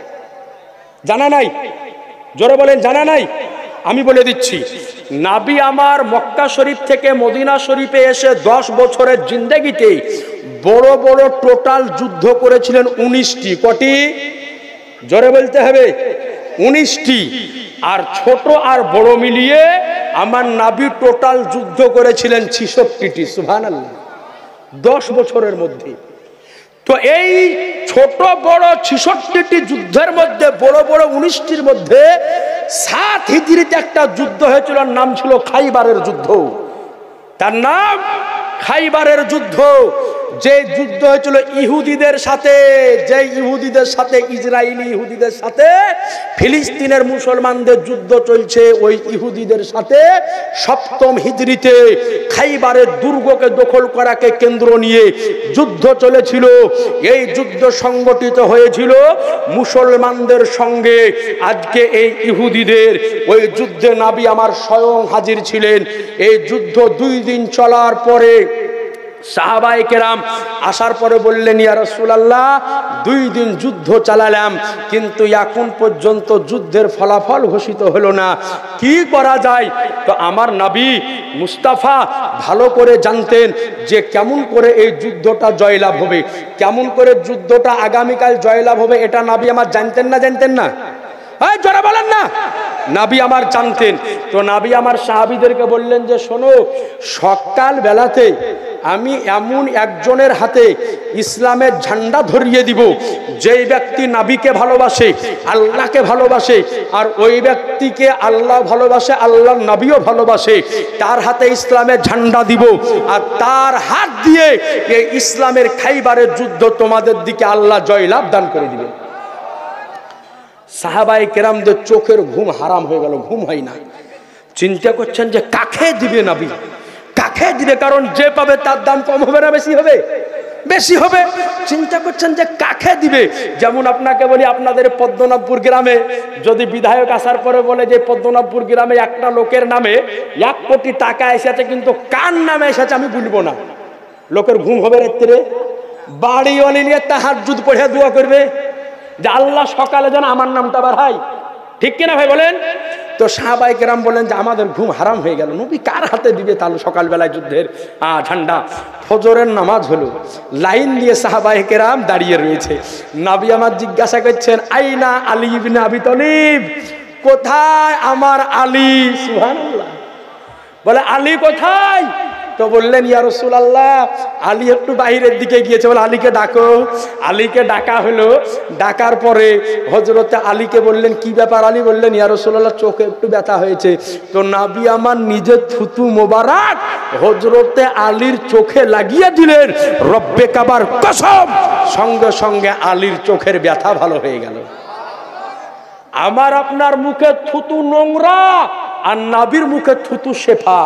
জানা নাই? জোরে বলেন জানা নাই? আমি বলে দিচ্ছি, নাবি আমার মক্কা শরীফ থেকে মদিনা শরীফে এসে 10 বছরের জিন্দেগিতে বড় বড় টোটাল যুদ্ধ করেছিলেন 19টি। কটি? জোরে বলতে হবে, 19টি। আর ছোট আর বড় মিলিয়ে আমার নাবি টোটাল যুদ্ধ করেছিলেন 66টি। সুবহানাল্লাহ, 10 বছরের মধ্যে। তো এই ছোট বড় 66টি যুদ্ধের মধ্যে বড় বড় 19টির মধ্যে 7 হিজরিতে একটা যুদ্ধ হয়েছিল, নাম ছিল খাইবারের যুদ্ধ। তার নাম খাইবারের যুদ্ধ। যে যুদ্ধ হয়েছিল ইহুদিদের সাথে, যে ইহুদিদের সাথে, ইসরায়েলি ইহুদিদের সাথে ফিলিস্তিনের মুসলমানদের যুদ্ধ চলছে, ওই ইহুদিদের সাথে 7ম হিজরিতে খাইবারের দুর্গকে দখল করাকে কেন্দ্র নিয়ে যুদ্ধ চলেছিল। এই যুদ্ধ সংগঠিত হয়েছিল মুসলমানদের সঙ্গে। আজকে এই ইহুদিদের ওই যুদ্ধে নাবি আমার স্বয়ং হাজির ছিলেন। এই যুদ্ধ 2 দিন চলার পরে সাহাবায়ে কেরাম আসার পরে বললেন, ইয়া রাসূলুল্লাহ 2 দিন যুদ্ধ চালালাম, কিন্তু এখন পর্যন্ত যুদ্ধের ফলাফল ঘোষিত হলো না, কি করা যায়? তো আমার নবী মুস্তাফা ভালো করে জানতেন যে কেমন করে এই যুদ্ধটা জয়লাভ হবে, কেমন করে যুদ্ধটা আগামীকাল জয়লাভ হবে। এটা নবী আমার জানতেন না? জানতেন না? এই জোরে বলেন না। নবী আমার জানতেন। তো নবী আমার সাহাবীদেরকে বললেন যে শোনো, সকাল বেলাতে আমি এমন একজনের হাতে ইসলামের ঝান্ডা ধরিয়ে দিব, যেই ব্যক্তি নবীকে ভালোবাসে, আল্লাহকে ভালোবাসে, আর ওই ব্যক্তিকে আল্লাহ ভালোবাসে, আল্লাহর নবীও ভালোবাসে, তার হাতে ইসলামের ঝান্ডা দিব। আর তার হাত দিয়ে এই ইসলামের খাইবারের যুদ্ধ তোমাদের দিকে আল্লাহ জয়লাভ দান করে দিবেন। সাহাবায়ে কেরামদের চোখের ঘুম হারাম হয়ে গেল, ঘুম হয় না। চিন্তা করছেন যে কাকে দিবে নবী, কাকে দিবে? কারণ যে পাবে তার দাম কম হবে না বেশি হবে? বেশি হবে। চিন্তা করছেন যে কাকে দিবে। যেমন আপনাকে বলি, আপনাদের পদ্মনাভপুর গ্রামে যদি বিধায়ক আসার পরে বলে যে পদ্মনাভপুর গ্রামে একটা লোকের নামে 1 কোটি টাকা এসেছে, কিন্তু কার নামে এসেছে আমি বলবো না, লোকের ঘুম হবে রাত্রে? বাড়িওয়ালি নিয়ে তাহাজ্জুদ পড়ে দোয়া করবে যে আল্লাহ সকালে যেন আমার নামটা বাড়ায়, ঠিক কিনা ভাই বলেন? তো সাহাবায়ে কেরাম বলেন যে আমাদের ঘুম হারাম হয়ে গেল, নবী কার হাতে দিবে তাহলে সকালবেলায় যুদ্ধের ঝান্ডা? ফজরের নামাজ হলো, লাইন দিয়ে সাহাবায়ে কেরাম দাঁড়িয়ে রয়েছে। নবী আমার জিজ্ঞাসা করছেন, আইনা আলী ইবনে আবি তালিব, কোথায় আমার আলী? সুবহানাল্লাহ, বলে আলী কোথায়? তো বললেন, ইয়া রাসূলুল্লাহ আলী একটু বাইরের দিকে গিয়েছে। বলে আলীকে ডাকো। আলীকে ডাকা হলো। ডাকার পরে হযরতে আলীকে বললেন, কি ব্যাপার? আলী বললেন, ইয়া রাসূলুল্লাহ চোখে একটু ব্যথা হয়েছে। তো নবী আমার নিজের থুতু মোবারক হযরতে আলীর চোখে লাগিয়ে দিলেন, রব্বে কাবার কসম, সঙ্গে সঙ্গে আলীর চোখের ব্যথা ভালো হয়ে গেল। আমার আপনার মুখে থুতু নোংরা, আর নবীর মুখে থুতু শেফা।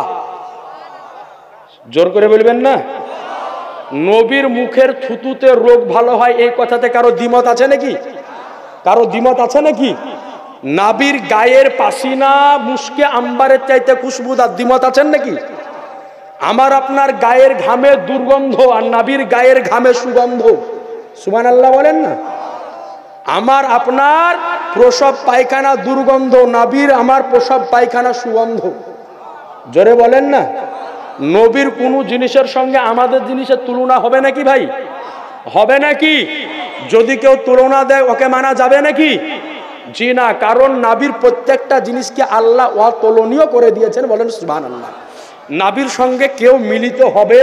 জোর করে বলবেন না? নবীর মুখের থুতুতে রোগ ভালো হয়, এই কথাতে কারো দ্বিমত আছে নাকি? কারো দ্বিমত আছে নাকি? নবীর গায়ের পাসিনা মুশকে আম্বারের চাইতে খুশবুদার, দ্বিমত আছেন নাকি? আমার আপনার গায়ের ঘামে দুর্গন্ধ, আর নবীর গায়ের ঘামে সুগন্ধ। সুবহানাল্লাহ বলেন না? আমার আপনার প্রসব পায়খানা দুর্গন্ধ, নবীর আমার প্রসব পায়খানা সুগন্ধ। জোরে বলেন না? নবীর কোনো জিনিসের সঙ্গে আমাদের জিনিসের তুলনা হবে নাকি ভাই? হবে নাকি? যদি কেউ তুলনা দেয় ওকে মানা যাবে নাকি? জি না, কারণ নবীর প্রত্যেকটা জিনিসকে আল্লাহ অতুলনীয় করে দিয়েছেন। বলেন সুবহানাল্লাহ। নাবির সঙ্গে কেউ মিলিত হবে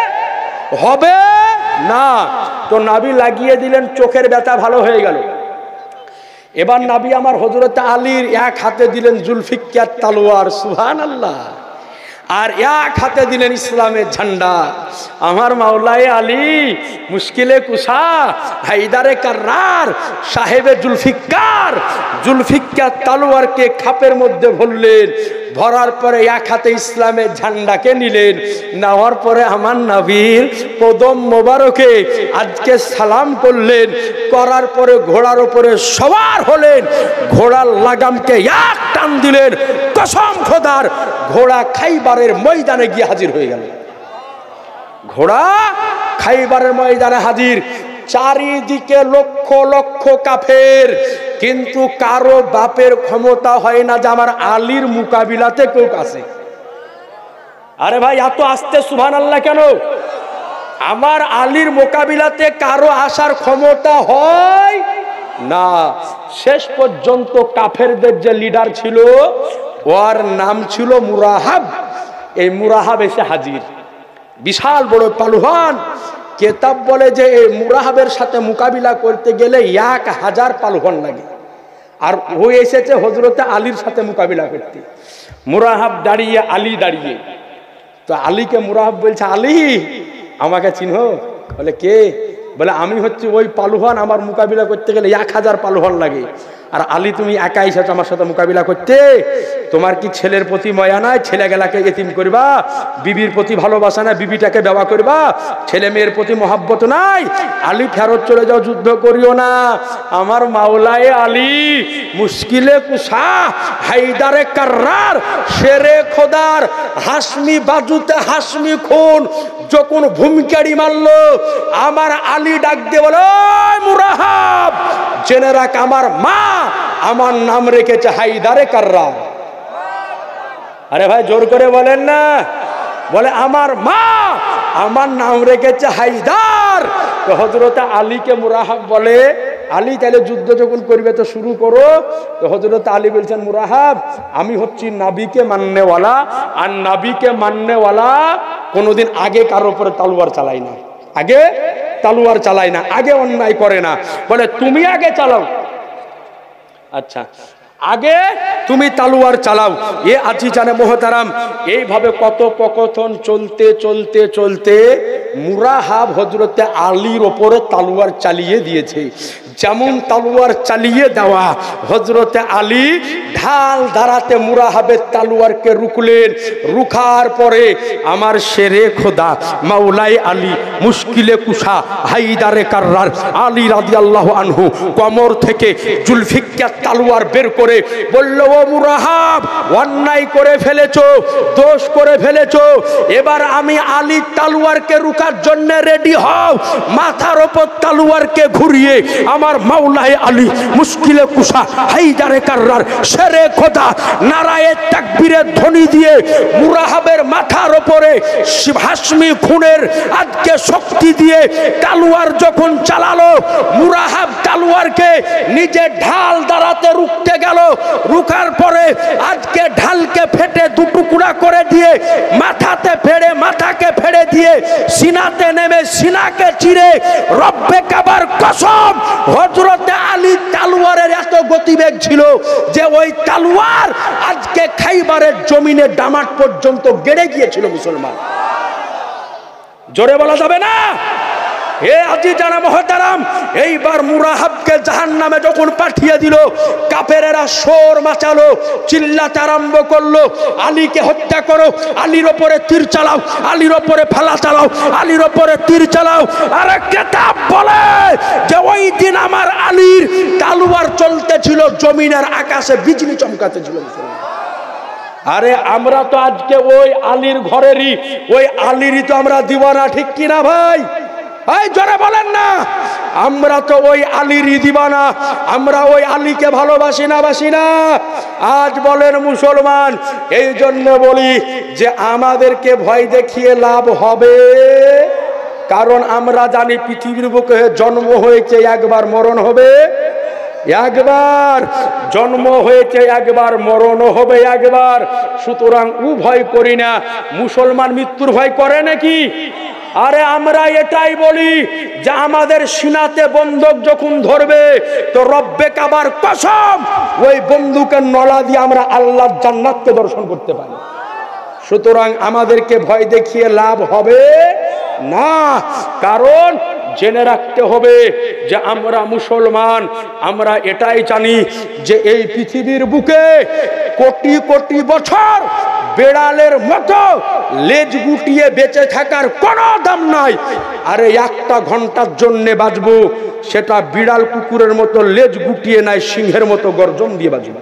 হবে না। তো নাবি লাগিয়ে দিলেন, চোখের ব্যথা ভালো হয়ে গেল। এবার নাবি আমার হযরত আলীর এক হাতে দিলেন জুলফিকার তলোয়ার, সুবহানাল্লাহ, আর এক হাতে দিলেন ইসলামের ঝান্ডা। আমার মাওলায়ে আলী মুশকিলে কুশা হায়দারে কাররার সাহেবে জুলফিকার তলোয়ারকে খাপের মধ্যে ভরলেন। ভরার পরে এক হাতে ইসলামের ঝান্ডাকে নিলেন। নেওয়ার পরে আমার নবীর কদম মোবারকে আজকে সালাম করলেন। করার পরে ঘোড়ার উপরে সওয়ার হলেন। ঘোড়ার লাগামকে এক টান দিলেন, কসম খোদার ঘোড়া খাইবারের ময়দানে গিয়ে হাজির হয়ে গেল। ঘোড়া খাইবারের ময়দানে হাজির। চারিদিকে লক্ষ লক্ষ কাফের, কিন্তু কারো বাপের ক্ষমতা হয় না যে আমার আলীর মোকাবিলাতে কেউ আসে। আরে ভাই এত আস্তে সুবহানাল্লাহ কেন? আমার আলীর মোকাবিলাতে কারো আসার ক্ষমতা হয় না। শেষ পর্যন্ত কাফেরদের যে লিডার ছিল ওর নাম ছিল মুরাহাব। এই মুরাহাব এসে হাজির, বিশাল বড় পালুহান। কেতাব বলে যে এই মুরাহাবের সাথে মোকাবিলা করতে গেলে 1000 পালুহান লাগে, আর ও এসেছে হযরতে আলীর সাথে মোকাবিলা করতে। মুরাহাব দাঁড়িয়ে, আলী দাঁড়িয়ে। তো আলীকে মুরাহাব বলছে, আলী আমাকে চিনো? বলে কে? বলে আমি হচ্ছে ওই পালুহান, আমার মোকাবিলা করতে গেলে 1000 পালুহান লাগে। আর আলী তুমি একা এসেছো আমার সাথে মোকাবিলা করতে? তোমার কি ছেলের প্রতি মায়া নাই? ছেলেগুলাকে এতিম করবা? বিবির প্রতি ভালোবাসা না, বিবিটাকে বেওয়া করবা? ছেলে মেয়ের প্রতি মহব্বত নাই? আলী ফেরত চলে যাও, যুদ্ধ করিও না। আমার মাওলায়ে আলী মুশকিলে কুশা হায়দারে কাররার শেরে খোদার হাসমি বাজুতে হাসমি খুন যখন ভূমিকারি মারলো, আমার আলী ডাক দিয়ে বলে, মুরাহাব জেনে রাখ আমার মা আমার নাম রেখেছে হায়দারে কাররার। আরে ভাই জোর করে বলেন না। বলে আমার মা আমার নাম রেখেছে হায়দার। তো হযরত আলীকে মুরাহাব বলে, আলী তাহলে যুদ্ধ যখন করবে তো শুরু করো। তো হযরত আলী বলছেন, মুরাহাব আমি হচ্ছি নবীকে মাননেওয়ালা, আর নবীকে মাননেওয়ালা কোনোদিন আগে কারোর উপরে তলোয়ার চালায় না, আগে তলোয়ার চালায় না, আগে অন্যায় করে না। বলে তুমি আগে চালাও। আচ্ছা আগে তুমি তলোয়ার চালাও। এ আজি জানে মোহতারাম, এইভাবে কথোপকথন চলতে চলতে চলতে মুরাহাব হযরতে আলীর ওপরে তলোয়ার চালিয়ে দিয়েছে। যেমন তলোয়ার চালিয়ে দেওয়া, হযরতে আলী ঢাল দাঁড়াতে মুরাহাবের তলোয়ারকে রুকলেন। রুখার পরে আমার শেরে খোদা মাওলায়ে আলী মুশকিলে কুশা হায়দারে কাররার আলী রাদিয়াল্লাহু আনহু কোমর থেকে জুলফিকার তলোয়ার বের করে বলল, ও মুরাহাব অন্যায় করে ফেলেছো, দোষ করে ফেলেছো, এবার আমি আলী তলোয়ারকে রুকার জন্য রেডি হও। মাথার উপর তলোয়ারকে ঘুরিয়ে আমার মাওলায়ে আলী মুশকিলে কুশা হায়দারে কাররার শেরে খোদা নারায়ে তাকবীরের ধ্বনি দিয়ে মুরাহাবের মাথার উপরে হাশমি খুনের আজকে শক্তি দিয়ে তলোয়ার যখন চালালো, মুরাহাব তলোয়ারকে নিজে ঢাল দাঁড়াতে রুখতে গেল। রুখার পরে আজকে ঢালকে ফেটে দুটুকরা করে দিয়ে মাথাকে ফেড়ে দিয়ে সিনাতে নেমে সিনাকে চিরে, রব্বে কাবার কসম হযরতে আলী তলোয়ারের এত গতিবেগ ছিল যে ওই তলোয়ার আজকে খাইবারের জমিনে ডামাট পর্যন্ত গেড়ে গিয়েছিল মুসলমান। জোরে বলা যাবে না? হে আজি জানা মোহতারাম, এইবার মুরাহাবকে জাহান্নামে যখন পাঠিয়ে দিল, কাফেরেরা শোর মাচালো, চিল্লাতে আরম্ভ করলো, আলীকে হত্যা করো, আলীর ওপরে তীর চালাও, আলীর ওপরে ফালা চালাও, আলীর ওপরে তীর চালাও। আরে কিতাব বলে যে ওই দিন আমার আলীর তলোয়ার চলতেছিল জমিনের আকাশে, বিজলি চমকাতেছিল। আরে আমরা তো আজকে ওই আলীর ঘরেরই, ওই আলীরই তো আমরা দিওয়ানা, ঠিক কিনা ভাই? এই জোরে বলেন না। আমরা তো ওই আলীরই দিওয়ানা, আমরা ওই আলীকে ভালোবাসি না, বাসি না? আজ বলেন মুসলমান, এই জন্য বলি যে আমাদেরকে ভয় দেখিয়ে লাভ হবে, কারণ আমরা জানি পৃথিবীর বুকে জন্ম হয়েছে একবার, মরণ হবে একবার জন্ম হয়েছে, একবার মরণও হবে একবার। সুতরাং ভয় করি না। মুসলমান মৃত্যুর ভয় করে নাকি? আরে আমরা এটাই বলি যে আমাদের সিনাতে বন্দুক যখন ধরবে তো রব্বে কাবার কসম ওই বন্দুকের নলা দিয়ে আমরা আল্লাহর জান্নাতকে দর্শন করতে পারি। সুতরাং আমাদেরকে ভয় দেখিয়ে লাভ হবে না, কারণ জেনে রাখতে হবে যে আমরা মুসলমান। আমরা এটাই জানি যে এই পৃথিবীর বুকে কোটি কোটি বছর বেড়ালের মতো লেজ গুটিয়ে বেঁচে থাকার কোনো দাম নাই। আরে একটা ঘন্টার জন্যে বাঁচবো, সেটা বিড়াল কুকুরের মতো লেজ গুটিয়ে নাই, সিংহের মতো গর্জন দিয়ে বাঁচবো।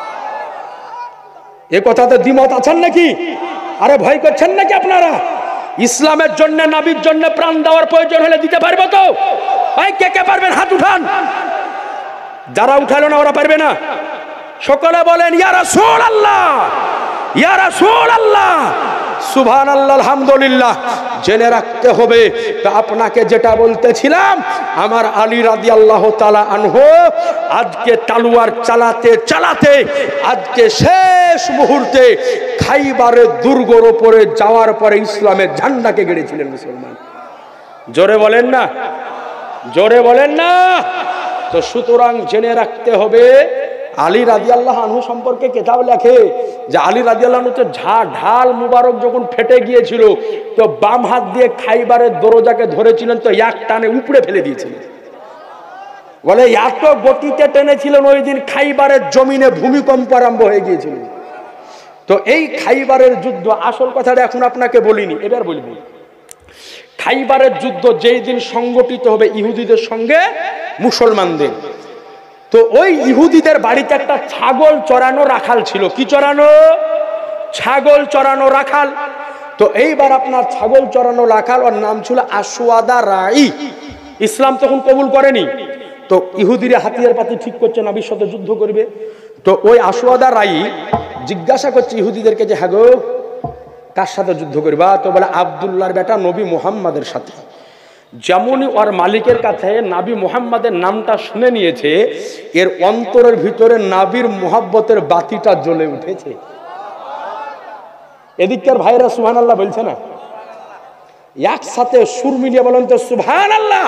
এ কথাতে দ্বিমত আছেন নাকি? আরে ভয় করছেন নাকি আপনারা? ইসলামের জন্য, নবীর জন্য প্রাণ দেওয়ার প্রয়োজন হলে দিতে পারবো তো? ভাই কে কে পারবেন হাত উঠান। যারা উঠালো না ওরা পারবে না। সকলে বলেন ইয়া রাসূলুল্লাহ, ইয়া রাসূলুল্লাহ, সুবহানাল্লাহ, আলহামদুলিল্লাহ। জেনে রাখতে হবে। তো আপনাকে যেটা বলতেছিলাম, আমার আলী রাদিয়াল্লাহু তাআলা আনহু আজকে তালুয়ার চালাতে চালাতে আজকে শেষ মুহূর্তে খাইবারের দুর্গের উপরে যাওয়ার পরে ইসলামের ঝান্ডাকে গেড়েছিলেন মুসলমান। জোরে বলেন না, জোরে বলেন না। তো সুতরাং জেনে রাখতে হবে, আলী রাদিয়াল্লাহু আনহু সম্পর্কে কিতাব লেখে যে আলী রাদিয়াল্লাহু আনহু ঢাল মুবারক যখন ফেটে গিয়েছিল তো বাম হাত দিয়ে খাইবারের দরজাকে ধরেছিলেন, তো এক টানে উপড়ে ফেলে দিয়েছিলেন। বলে এত গতিতে টেনেছিলেন ওই দিন খাইবারের জমিনে ভূমিকম্প আরম্ভ হয়ে গিয়েছিল। তো এই খাইবারের যুদ্ধ, আসল কথাটা এখন আপনাকে বলিনি, এবার বলবো। খাইবারের যুদ্ধ যেই দিন সংগঠিত হবে ইহুদিদের সঙ্গে মুসলমানদের, তো ওই ইহুদিদের বাড়িতে একটা ছাগল চড়ানো রাখাল ছিল। কি চড়ানো? ছাগল চড়ানো রাখাল। তো এইবার আপনার ছাগল চড়ানো রাখাল, ওর নাম ছিল আসওয়াদা রাই। ইসলাম তখন কবুল করেনি। তো ইহুদিরা হাতিয়ার পাতি ঠিক করছে, নবীর সাথে যুদ্ধ করবে। তো ওই আসওয়াদা রাই জিজ্ঞাসা করছে ইহুদিদেরকে যে হ্যাঁ গো, কার সাথে যুদ্ধ করবা? তো বলে আব্দুল্লাহর বেটা নবী মুহাম্মাদের সাথে। যেমনই ওর মালিকের কাছে নাবি মুহাম্মাদের নামটা শুনে নিয়েছে, এর অন্তরের ভিতরে নাবির মুহাব্বতের বাতিটা জ্বলে উঠেছে। এদিককার ভাইরা সুবহানাল্লাহ বলছে না? একসাথে সুর মিলিয়ে বলেন তো সুবহানাল্লাহ।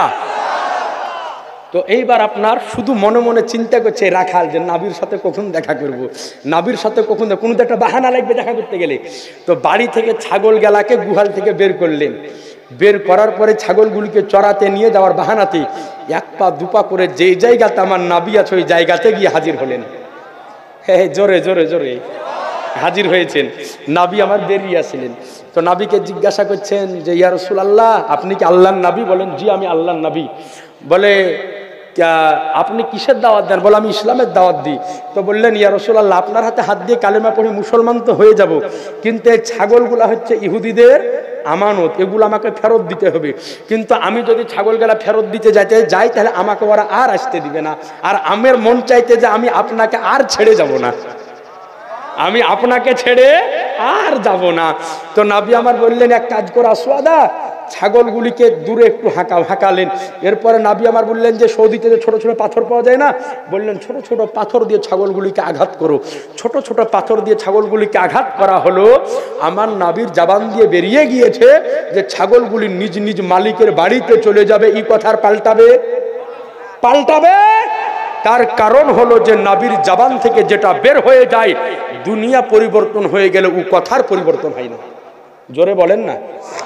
তো এইবার আপনার শুধু মনে মনে চিন্তা করছে রাখাল যে নাবির সাথে কখন দেখা করব, নাবির সাথে কখন, কোনো একটা বাহানা লাগবে দেখা করতে গেলে। তো বাড়ি থেকে ছাগল গেলাকে গুহাল থেকে বের করলেন। বের করার পরে ছাগলগুলিকে চড়াতে নিয়ে যাওয়ার বাহানাতে এক পা দুপা করে যেই জায়গাতে আমার নাবি আছে ওই জায়গাতে গিয়ে হাজির হলেন। হ্যাঁ, জোরে জোরে জোরে হাজির হয়েছেন। নাবি আমার বেরিয়ে আসলেন। তো নাবিকে জিজ্ঞাসা করছেন যে ইয়া রাসূলুল্লাহ, আপনি কি আল্লাহর নবী? বলেন জি আমি আল্লাহর নবী। বলে আপনি কিসের দাওয়াত দেন? বলে আমি ইসলামের দাওয়াত দিই। তো বললেন ইয়া রাসূলুল্লাহ, আপনার হাতে হাত দিয়ে কালেমা পড়ে মুসলমান তো হয়ে যাব, কিন্তু এই ছাগলগুলা হচ্ছে ইহুদিদের আমানত, এগুলো আমাকে ফেরত দিতে হবে। কিন্তু আমি যদি ছাগলগুলা ফেরত দিতে যাই তাহলে আমাকে ওরা আর আসতে দিবে না। আর আমার মন চাইতে যে আমি আপনাকে আর ছেড়ে যাব না, আমি আপনাকে ছেড়ে আর যাব না। তো নবী আমার বললেন এক কাজ করো আসওয়াদা, ছাগলগুলিকে দূরে একটু হাঁকালেন। এরপরে নবী আমার বললেন যে সৌদিতে যে ছোট ছোট পাথর পাওয়া যায় না, বললেন ছোট ছোট পাথর দিয়ে ছাগলগুলিকে আঘাত করো। ছোট ছোট পাথর দিয়ে ছাগলগুলিকে আঘাত করা হলো। আমার নবীর জবান দিয়ে বেরিয়ে গিয়েছে যে ছাগলগুলি নিজ নিজ মালিকের বাড়িতে চলে যাবে। এই কথার পাল্টাবে? পাল্টাবে। তার কারণ হলো যে নবীর জবান থেকে যেটা বের হয়ে যায়, দুনিয়া পরিবর্তন হয়ে গেলে ও কথার পরিবর্তন হয় না। জোরে বলেন না।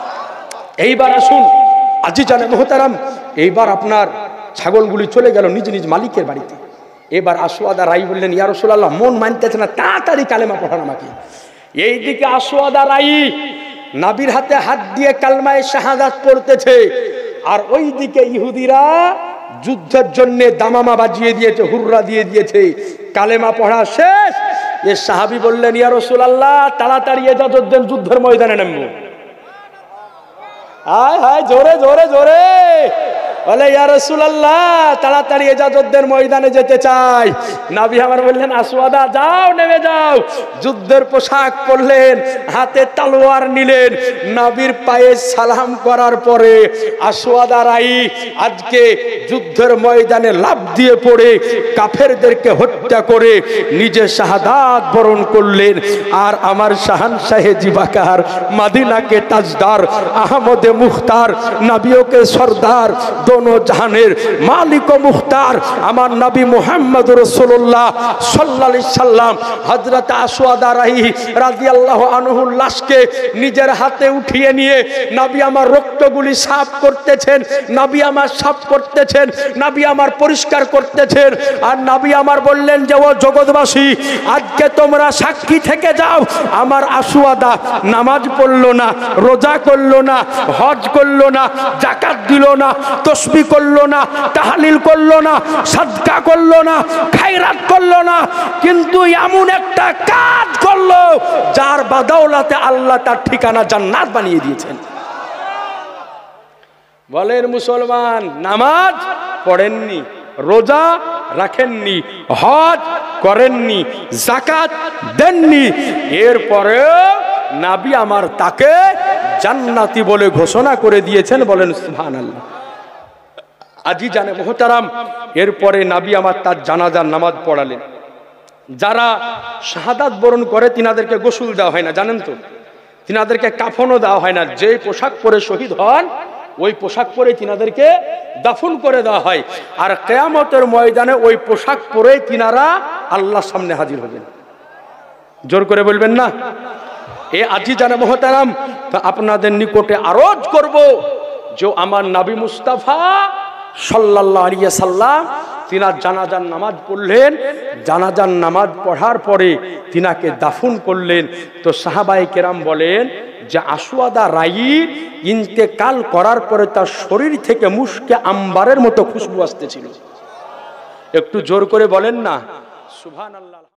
এইবার আসুন আজিজানে মুহতারাম, এইবার আপনার ছাগলগুলি চলে গেল নিজ নিজ মালিকের বাড়িতে। এবার আসওয়াদা রাই বললেন ইয়া রাসূলুল্লাহ, মন মানতেছে না, তাড়াতাড়ি কালেমা পড়ান আমাকে। এইদিকে আসওয়াদা রাই নবীর হাতে হাত দিয়ে কালমায়ে শাহাদাত পড়তেছে, আর ওইদিকে ইহুদিরা যুদ্ধের জন্য দামামা বাজিয়ে দিয়েছে, হুররা দিয়ে দিয়েছে। কালেমা পড়া শেষ। এ সাহাবী বললেন ইয়া রাসূলুল্লাহ, তাড়াতাড়ি ইজাজত দেন, যুদ্ধের ময়দানে নামবো। হায় হায়, জোরে জোরে জোরে। বলে ইয়া রাসূলুল্লাহ তাড়াতাড়ি ইজাজতদের ময়দানে যেতে চাই। নবী আমার বললেন আসওয়াদা যাও, নেমে যাও। যুদ্ধের পোশাক পরলেন, হাতে তলোয়ার নিলেন। নবীর পায়ে সালাম করার পরে আসওয়াদা রাই আজকে যুদ্ধের ময়দানে লাফ দিয়ে পড়ে কাফেরদেরকে হত্যা করে নিজে শাহাদাত বরণ করলেন। আর আমার শাহানশাহে জিবাকার, মদিনাকে তাজদার, আহমদে মুখতার, নবিयों সরদার, দোনো জাহানের মালিক ও মুখতার আমার নবী মুহাম্মদ রাসূলুল্লাহ সাল্লাল্লাহু আলাইহি সাল্লাম হযরত আসওয়াদা রাহি রাদিয়াল্লাহু আনহুর লাশকে নিজের হাতে উঠিয়ে নিয়ে নবী আমার রক্তগুলি সাফ করতেছেন, নবী আমার সাফ করতেছেন, নবী আমার পরিষ্কার করতেছেন। আর নবী আমার বললেন যে ও জগৎবাসী, আজকে তোমরা সাক্ষী থেকে যাও, আমার আসওয়াদা নামাজ পড়লো না, রোজা করলো না, হজ করলো না, যাকাত দিল না, তাসবিহ করলো না, তাহলিল করলো না, সাদকা করলো না, খায়রাত করলো না, কিন্তু এমন একটা কাজ করলো যার বাদৌলতে আল্লাহ তার ঠিকানা জান্নাত বানিয়ে দিয়েছেন। বলেন মুসলমান, নামাজ পড়েননি, রোজা রাখেননি, হজ করেননি, যাকাত দেননি, এরপরেও নবী আমার তাকে জান্নাতি বলে ঘোষণা করে দিয়েছেন। বলেন সুবহানাল্লাহ। আজি জানে মোহতারাম, এরপরে নবী আমার তার জানাজার নামাজ পড়ালেন। যারা শাহাদাত বরণ করে তিনাদেরকে গোসল দেওয়া হয় না, জানেন তো? তিনাদেরকে কাফনও দেওয়া হয় না। যে পোশাক পরে শহীদ হন ওই পোশাক পরে তিনাদেরকে দাফন করে দেওয়া হয়। আর কিয়ামতের ময়দানে ওই পোশাক পরে তিনারা আল্লাহর সামনে হাজির হবেন। জোর করে বলবেন না? এ আজি জানে মোহতারাম, তো আপনাদের নিকটে আরজ করব যে আমার নবী মুস্তাফা সাল্লাল্লাহু আলাইহি সাল্লাম তিনার জানাজার নামাজ পড়লেন। জানাজার নামাজ পড়ার পরে তিনাকে দাফন করলেন। তো সাহাবায়ে কেরাম বলেন যে আসওয়াদা রাই ইন্তেকাল করার পরে তার শরীর থেকে মুশকে আম্বারের মতো খুশবু আসতেছিল। একটু জোর করে বলেন না সুবহানাল্লাহ।